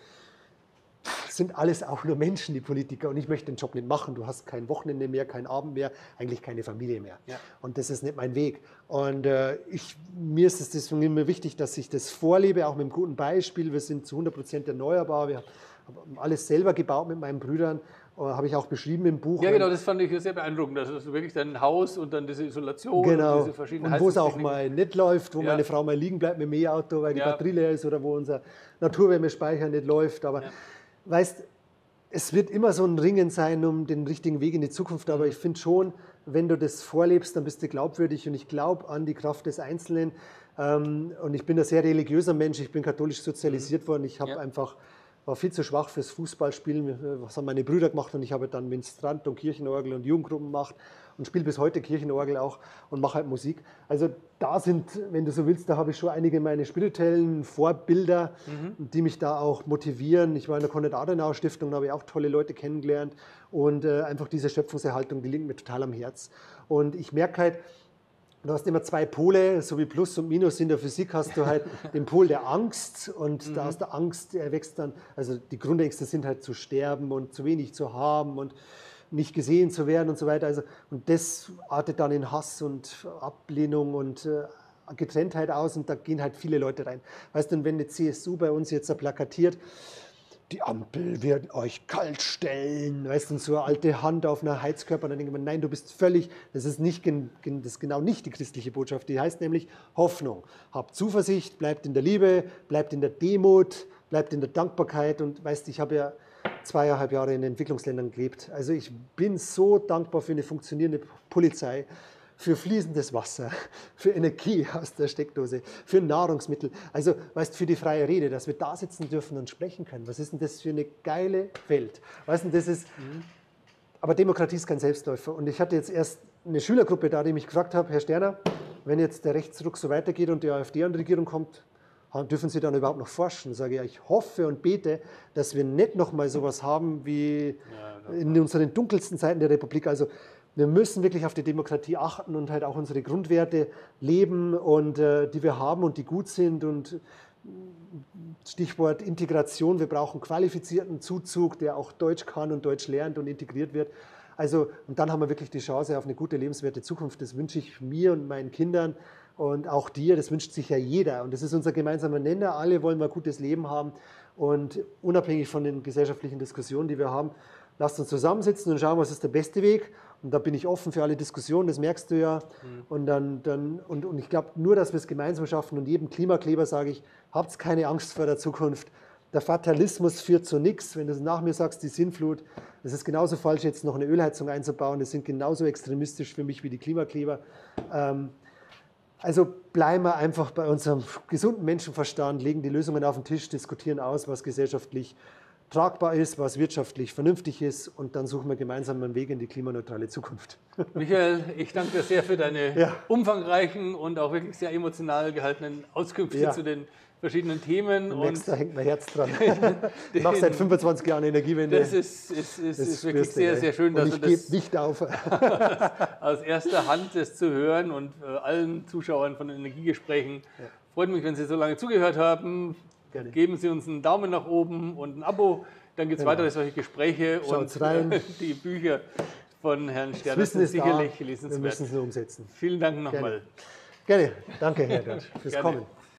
das sind alles auch nur Menschen, die Politiker. Und ich möchte den Job nicht machen. Du hast kein Wochenende mehr, kein Abend mehr, eigentlich keine Familie mehr. Ja. Und das ist nicht mein Weg. Und äh, ich, mir ist es deswegen immer wichtig, dass ich das vorlebe, auch mit einem guten Beispiel. Wir sind zu hundert Prozent erneuerbar. Wir haben alles selber gebaut mit meinen Brüdern. Äh, habe ich auch beschrieben im Buch. Ja, genau, das fand ich sehr beeindruckend. Also das ist wirklich dein Haus und dann diese Isolation genau. und diese verschiedenen und wo es auch mal nicht läuft, wo ja. meine Frau mal liegen bleibt mit dem E-Auto, weil die ja. Batterie leer ist oder wo unser Naturwärmespeicher nicht läuft. Aber ja. weißt, es wird immer so ein Ringen sein um den richtigen Weg in die Zukunft, aber ich finde schon, wenn du das vorlebst, dann bist du glaubwürdig und ich glaube an die Kraft des Einzelnen. Und ich bin ein sehr religiöser Mensch, ich bin katholisch sozialisiert worden, ich habe ja. einfach, war viel zu schwach fürs Fußballspielen, was haben meine Brüder gemacht und ich habe dann Ministrant und Kirchenorgel und Jugendgruppen gemacht und spiele bis heute Kirchenorgel auch und mache halt Musik. Also da sind, wenn du so willst, da habe ich schon einige meine spirituellen Vorbilder, mhm. die mich da auch motivieren. Ich war in der Konrad-Adenauer-Stiftung, da habe ich auch tolle Leute kennengelernt und äh, einfach diese Schöpfungserhaltung, die liegt mir total am Herz. Und ich merke halt, du hast immer zwei Pole, so wie Plus und Minus in der Physik hast du halt den Pol der Angst und mhm. da aus der Angst erwächst dann, also die Grundängste sind halt zu sterben und zu wenig zu haben und nicht gesehen zu werden und so weiter. Also, und das artet dann in Hass und Ablehnung und äh, Getrenntheit aus und da gehen halt viele Leute rein. Weißt du, und wenn die C S U bei uns jetzt plakatiert, die Ampel wird euch kalt stellen, weißt du, und so eine alte Hand auf einer Heizkörper, dann denkt man, nein, du bist völlig, das ist, nicht, das ist genau nicht die christliche Botschaft, die heißt nämlich Hoffnung. Habt Zuversicht, bleibt in der Liebe, bleibt in der Demut, bleibt in der Dankbarkeit und weißt du, ich habe ja zweieinhalb Jahre in Entwicklungsländern gelebt, also ich bin so dankbar für eine funktionierende Polizei, für fließendes Wasser, für Energie aus der Steckdose, für Nahrungsmittel. Also, weißt du, für die freie Rede, dass wir da sitzen dürfen und sprechen können. Was ist denn das für eine geile Welt? Weißt du, das ist, mhm. aber Demokratie ist kein Selbstläufer. Und ich hatte jetzt erst eine Schülergruppe da, die mich gefragt hat, Herr Sterner, wenn jetzt der Rechtsruck so weitergeht und die AfD an die Regierung kommt, dürfen Sie dann überhaupt noch forschen? Sage ich, ich hoffe und bete, dass wir nicht noch mal sowas haben wie ja, in unseren dunkelsten Zeiten der Republik. Also, wir müssen wirklich auf die Demokratie achten und halt auch unsere Grundwerte leben und äh, die wir haben und die gut sind und Stichwort Integration, wir brauchen qualifizierten Zuzug, der auch Deutsch kann und Deutsch lernt und integriert wird. Also und dann haben wir wirklich die Chance auf eine gute, lebenswerte Zukunft. Das wünsche ich mir und meinen Kindern und auch dir, das wünscht sich ja jeder und das ist unser gemeinsamer Nenner. Alle wollen wir ein gutes Leben haben und unabhängig von den gesellschaftlichen Diskussionen, die wir haben, lasst uns zusammensitzen und schauen, was ist der beste Weg. Und da bin ich offen für alle Diskussionen, das merkst du ja. Mhm. Und, dann, dann, und, und ich glaube, nur, dass wir es gemeinsam schaffen und jedem Klimakleber sage ich, habt keine Angst vor der Zukunft. Der Fatalismus führt zu nichts. Wenn du nach mir sagst, die Sintflut, es ist genauso falsch, jetzt noch eine Ölheizung einzubauen. Das sind genauso extremistisch für mich wie die Klimakleber. Ähm, also bleiben wir einfach bei unserem gesunden Menschenverstand, legen die Lösungen auf den Tisch, diskutieren aus, was gesellschaftlich tragbar ist, was wirtschaftlich vernünftig ist und dann suchen wir gemeinsam einen Weg in die klimaneutrale Zukunft. Michael, ich danke dir sehr für deine ja. umfangreichen und auch wirklich sehr emotional gehaltenen Auskünfte ja. zu den verschiedenen Themen. Und da hängt mein Herz dran. Ich mache seit fünfundzwanzig Jahren Energiewende. Das ist, ist, ist, das ist wirklich sehr, sehr schön, dass und ich gebe nicht auf. aus erster Hand das zu hören und äh, allen Zuschauern von Energiegesprächen. Ja. Freut mich, wenn Sie so lange zugehört haben. Gerne. Geben Sie uns einen Daumen nach oben und ein Abo. Dann geht es genau. weiter, solche Gespräche Schaut's und rein. die Bücher von Herrn Sterner sind sicherlich da. lesenswert. Wir müssen es nur umsetzen. Vielen Dank nochmal. Gerne. Gerne. Danke, Herr Gott, fürs Gerne. Kommen.